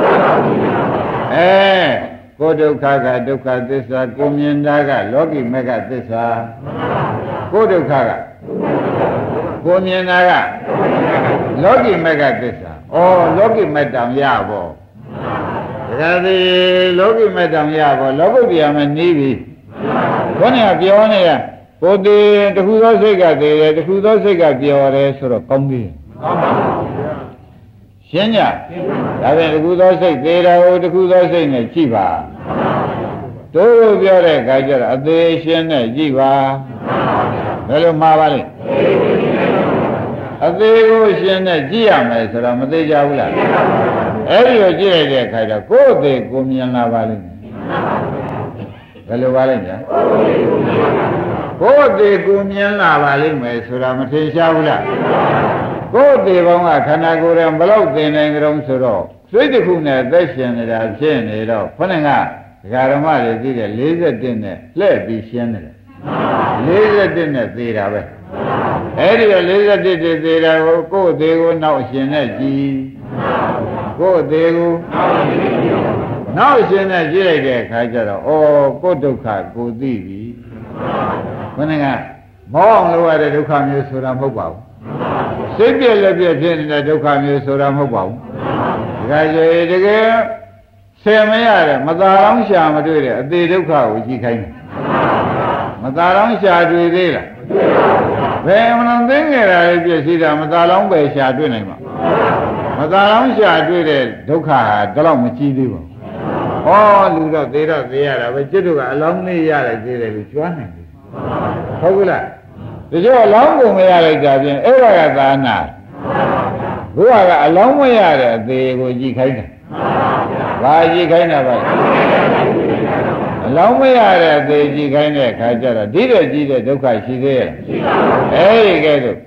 အဲကိုယ်ဒုက္ခကဒုက္ခသစ္စာကိုမြင်တာကလောကီမေကသစ္စာကိုယ်ဒုက္ခကကိုမြင်တာကလောကီမေကသစ္စာဩလောကီမေတ္တံရဘောဒါကြသည်လောကီမေတ္တံရဘောလောကုတ္တရာမနေပြီခေါင်းကပြောနေတာကိုယ်တည်းတခုသောစိတ်ကတည်းတယ်တခုသောစိတ်ကပြောတယ်ဆိုတော့ကောင်းပြီကောင်းပါဘူးရှင်းကြဒါဖြင့်တခုသောစိတ်သေးတာကိုတခုသောစိတ်နဲ့ကြည့်ပါတို့တို့ပြောတဲ့အခါကျတော့အသေးရှင်းနဲ့ကြည့်ပါဘယ်လိုမှားပါလဲအသေးကိုရှင်းနဲ့ကြည့်ရမယ်ဆိုတော့မသေးကြဘူးလားအဲ့ဒီကိုကြည့်လိုက်တဲ့အခါကျတော့ကိုယ်သေးကိုမြင်လာပါလိမ့်မယ်ဘယ်လိုပါလဲညာကိုယ်သေးကိုမြင်လာပါလိမ့်မယ်ဆိုတာမထင်ရှားဘူးလားကိုယ်သေးပေါင်းကခန္ဓာကိုယ်ရဲ့ဘလောက်သင်နိုင်ကြုံဆိုတော့စိတ်တစ်ခုနဲ့သက်ရှင်နေတာဖြစ်နေတော့ခொနဲ့ကဒကာဓမ္မတွေသိတယ်၄၁နဲ့လှည့်ပြီးရှင်းတယ်၄၁နဲ့သေတာပဲအဲ့ဒီတော့၄၁တည်းသေတာကိုကိုယ်သေးကိုနောက်ရှင်နဲ့ကြည်ကိုယ်သေးကိုနောက်ရှင်နဲ့ကြည့်လိုက်တဲ့အခါကျတော့ဩကိုယ်ဒုက္ခကိုသိပြီခொနဲ့ကမောအောင်လုပ်ရတဲ့ဒုက္ခမျိုးဆိုတာမဟုတ်ပါဘူးစိတ်ပြက်လက်ပြက်ဖြစ်နေတဲ့ဒုက္ခမျိုးဆိုတာမဟုတ်ပါဘူးဒါကြွေတကယ်ဆယ်မရတယ်မသာလောင်းရှာမတွေ့တဲ့အသေးဒုက္ခကိုကြည့်ခိုင်းတယ်မသာလောင်းရှာတွေ့သေးလားဘယ်မှမသိငယ်တာလေးပြည့်စည်တာမသာလောင်းပဲရှာတွေ့နိုင်မှာမသာလောင်းရှာတွေ့တဲ့ဒုက္ခဟာဒါတော့မကြည့်သေးပါဘူးဟောလူတော့သေတော့သေရတာပဲจิตတို့ကအလောင်းလေးရတယ်သေးတယ်လို့ကြွားနိုင်တယ်ဟုတ်ကဲ့လားဒီကျော်အလောင်းကိုမရလိုက်ကြပြင်အဲ့ဒါကသာနာဘုရားကအလောင်းမရတဲ့အသေးကိုကြည့်ခိုင်းတယ်ဘာကြည့်ခိုင်းတာပါအလောင်းမရတဲ့အသေးကြည့်ခိုင်းတဲ့အခါကျတော့ဒီတဲ့ကြည့်တဲ့ဒုက္ခရှိသေးရဲ့အဲ့ဒီကဲဆို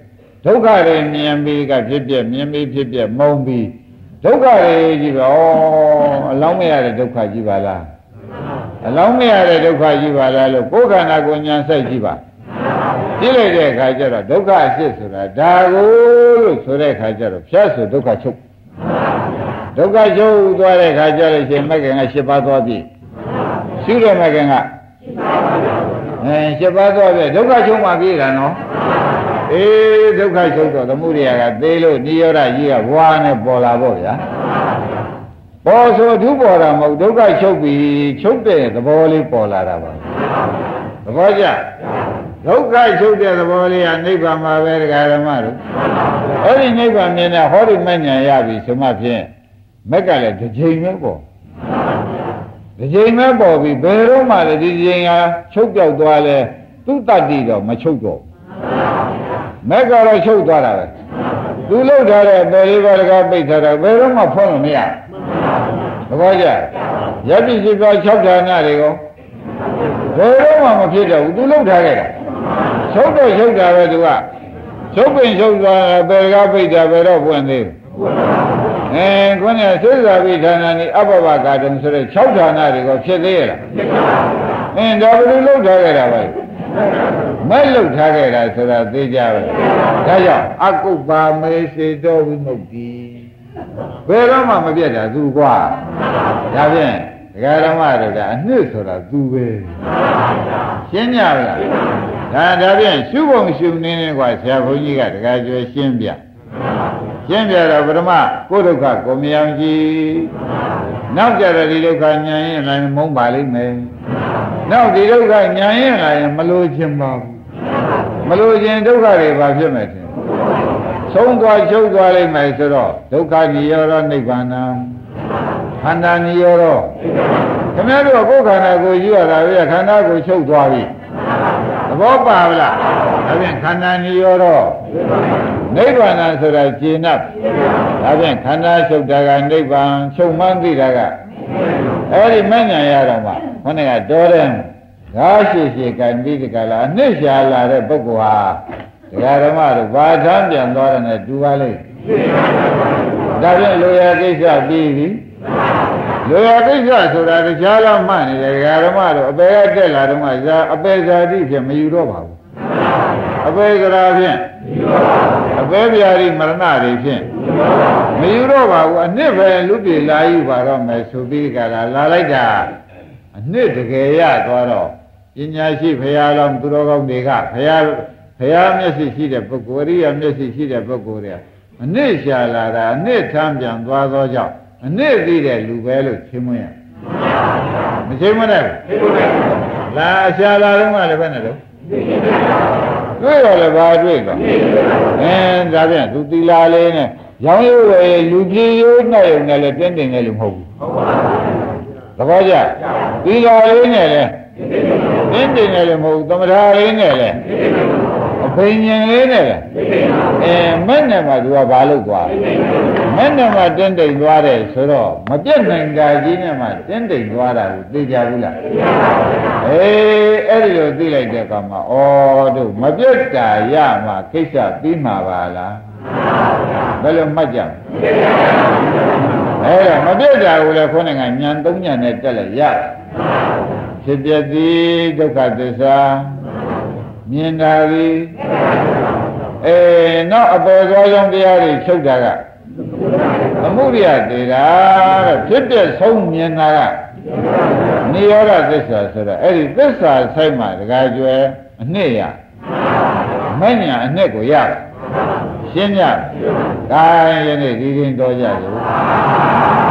ဒုက္ခတွေမြင်ပြီးကဖြစ်ပြမြင်ပြီးဖြစ်ပြမုံပြီးဒုက္ခတွေကြီးပဲဩအလောင်းမရတဲ့ဒုက္ခကြီးပါလားအလောင်းမရတဲ့ဒုက္ခကြီးပါလားလို့ကိုယ်ခန္ဓာကိုဉာဏ်စိုက်ကြည့်ပါကြည့်လိုက်တဲ့အခါကျတော့ဒုက္ခအဖြစ်ဆိုတာဒါကိုလို့ဆိုတဲ့အခါကျတော့ဖြတ်ဆိုဒုက္ခချုပ်ဒုက္ခချုပ်သွားတဲ့အခါကျလို့ရှင်မက္ကင်က၈ပါးသွားပြီရှုတဲ့မက္ကင်ကအဲ၈ပါးသွားပြီဒုက္ခချုပ်မှပြေးတာနော်အေးဒုက္ခချုပ်တော့သမုဒိယကသေးလို့နိရောဓကြီးကဘွားနဲ့ပေါ်လာပေါ့ဗျာပေါ်ဆိုဒုပေါ်တာမဟုတ်ဒုက္ခချုပ်ပြီးချုပ်တဲ့သဘောလေးပေါ်လာတာပါသဘောကျဒုက္ခချုပ်တဲ့သဘောလေးကနိဗ္ဗာန်မှာပဲတရားဓမ္မတို့အဲ့ဒီနိဗ္ဗာန်မြင်တဲ့ဟောဒီမဉ္ဇဉ်ရပြီဆိုမှဖြင့်မက်ကလည်းတစ်ချိန်ပဲပေါ့တစ်ချိန်ပဲပေါ်ပြီးဘယ်တော့မှလည်းဒီချိန်ကချုပ်ပြောက်သွားလဲသူ့တတ္တိတော့မချုပ်တော့မက်ကတော့ချုပ်သွားတာပဲသူလှုပ်ထားတဲ့ပယ်လေးပါးတကားပိတ်ထားတာဘယ်တော့မှဖွင့်လို့မရသဘောကျယတ္တိရှိပါ၆ဌာနတွေကိုဘယ်တော့မှမဖြစ်တော့ဘူးသူလှုပ်ထားခဲ့တာချုပ်တော့ချုပ်တာပဲသူကချုပ်ပင်ချုပ်သွားပယ်ကားပိတ်တာဘယ်တော့ပွင့်သေးအဲခုနကသုဇာပိဌာနနိအပ္ပဝကာတုံဆိုတဲ့၆ဌာနတွေကိုဖြစ်သေးရလားအင်းဒါဘယ်လိုလှုပ်ထားခဲ့တာပဲမဲ့လှုပ်ထားခဲ့တာဆိုတာသိကြပဲဒါကြောင့်အကုပ္ပါမေစေတောဝိမု ക്തി ဘယ်တော့မှမပြတ်တာသူကွာဒါဖြင့်ဒကာဓမ္မတို့ကအနှစ်ဆိုတာသူပဲရှင်းကြလားဒါဒါဖြင့်ရှုပုံရှုနေနေကွာဆရာဘုန်းကြီးကဒကာကျွဲရှင်းပြရှင်းပြတော့ပထမကိုယ်ဒုက္ခကိုမြင်ကြည့်နောက်ကြတော့ဒီဒုက္ခဉာဏ်ရင်လည်းမုန်းပါလိမ့်မယ်နောက်ဒီဒုက္ခဉာဏ်ရင်လည်းမလို့ခြင်းပါဘူးမလို့ခြင်းဒုက္ခတွေဘာဖြစ်မယ်ထင်ဆုံးသွားချုပ်သွားလိမ့်မယ်ဆိုတော့ဒုက္ခនិရောဓနိဗ္ဗာန်ခန္ဓာនិရောဓခင်ဗျားတို့ကိုယ်ခန္ဓာကိုယူရတာပဲခန္ဓာကိုချုပ်သွားပြီသဘောပါဗလားဒါဖြင့်ခန္ဓာនិရောဓနိဗ္ဗာန်ဆိုတာကျေနပ်ဒါဖြင့်ခန္ဓာချုပ်တာကနိဗ္ဗာန်ချုပ်မှန်းသိတာကအဲ့ဒီမဉ္ဇဉ်ရတော့မှခொနဲ့ကတော်တယ်ဓာရှိရှိကံပြီးဒီကလာအနှစ်ရှာလာတဲ့ပုဂ္ဂိုလ်ဟာဒကာဓမ္မတို့ဘာထမ်းပြန်သွားတယ်နဲ့တူပါလိမ့်ဒါဖြင့်လိုရာကိစ္စပြီးပြီလိုရာကိစ္စဆိုတာတရားလားမှတ်နေတယ်ဒကာဓမ္မတို့အပေကတက်လာတော့မှဇာအပေဇာတိဖြင့်မယူတော့ပါဘူးအပေကရာဖြင့်အပေပြာရီမရဏတွေဖြင့်မယူတော့ပါဘူးအနှစ်ပဲလူပြည်လာယူပါတော့မယ်ဆိုပြီးကြတာလာလိုက်တာအနှစ်တကယ်ရသွားတော့ပညာရှိဘုရားတော်သူတော်ကောင်းတွေကဘုရားဘုရားမျက်စိရှိတဲ့ပုဂ္ဂိုလ်အရိယာမျက်စိရှိတဲ့ပုဂ္ဂိုလ်တွေအနှစ်ရှာလာတာအနှစ်ထမ်းပြန်သွားသောကြောင့်အနှစ်သိတဲ့လူပဲလို့ရှင်းမရမရှင်းမနဲ့လာအရှာလာတော့မှလည်းပဲနဲ့တော့တွေ့ရလဲဘာတွေ့တော့အဲဒါပြန်သူတီလာလေးနဲ့ရောင်းရိုးရလူကြီးရိုးနဲ့ရုံနဲ့လည်းတင်းတင်းနဲ့လို့မဟုတ်ဘူးသဘောကျတီလာလေးနဲ့လည်းတင်းတင်းနဲ့လည်းမဟုတ်ဘူးသမထာလေးနဲ့လည်းအဘိညာဉ်လေးနဲ့လည်းအဲမဲ့နဲ့မှသူကဘာလို့သွားမဲ့နဲ့မှတင်းတိမ်သွားတယ်ဆိုတော့မပြတ်နိုင်ကြကြီးနဲ့မှတင်းတိမ်သွားတာကိုသိကြဘူးလားအေးအဲ့ဒီလိုသိလိုက်တဲ့အခါမှာဩတို့မပြတ်တာရမှခိစ္စပြီးမှာပါလားဘယ်လိုမှတ်ကြအဲ့တော့မပြတ်တာကိုလည်းခေါင်းကညံသုံးညံနဲ့တက်လိုက်ရဖြစ်ပြသည်ဒုက္ခသစ္စာမြင်တာပြီအေးနောက်အပေါ်သွားကြောင်းတရားတွေချုပ်တာကသမုဒိယတေတာတဲ့ဖြစ်ပြဆုံးမြင်တာကနိရောဓသစ္စာဆိုတော့အဲ့ဒီသစ္စာဆိုင်မှာတကားကျွဲအနှစ်ရမဉ္ဇဉ်အနှစ်ကိုရရှင်းကြဒါယနေ့ဒီရင်တော်ကြတယ်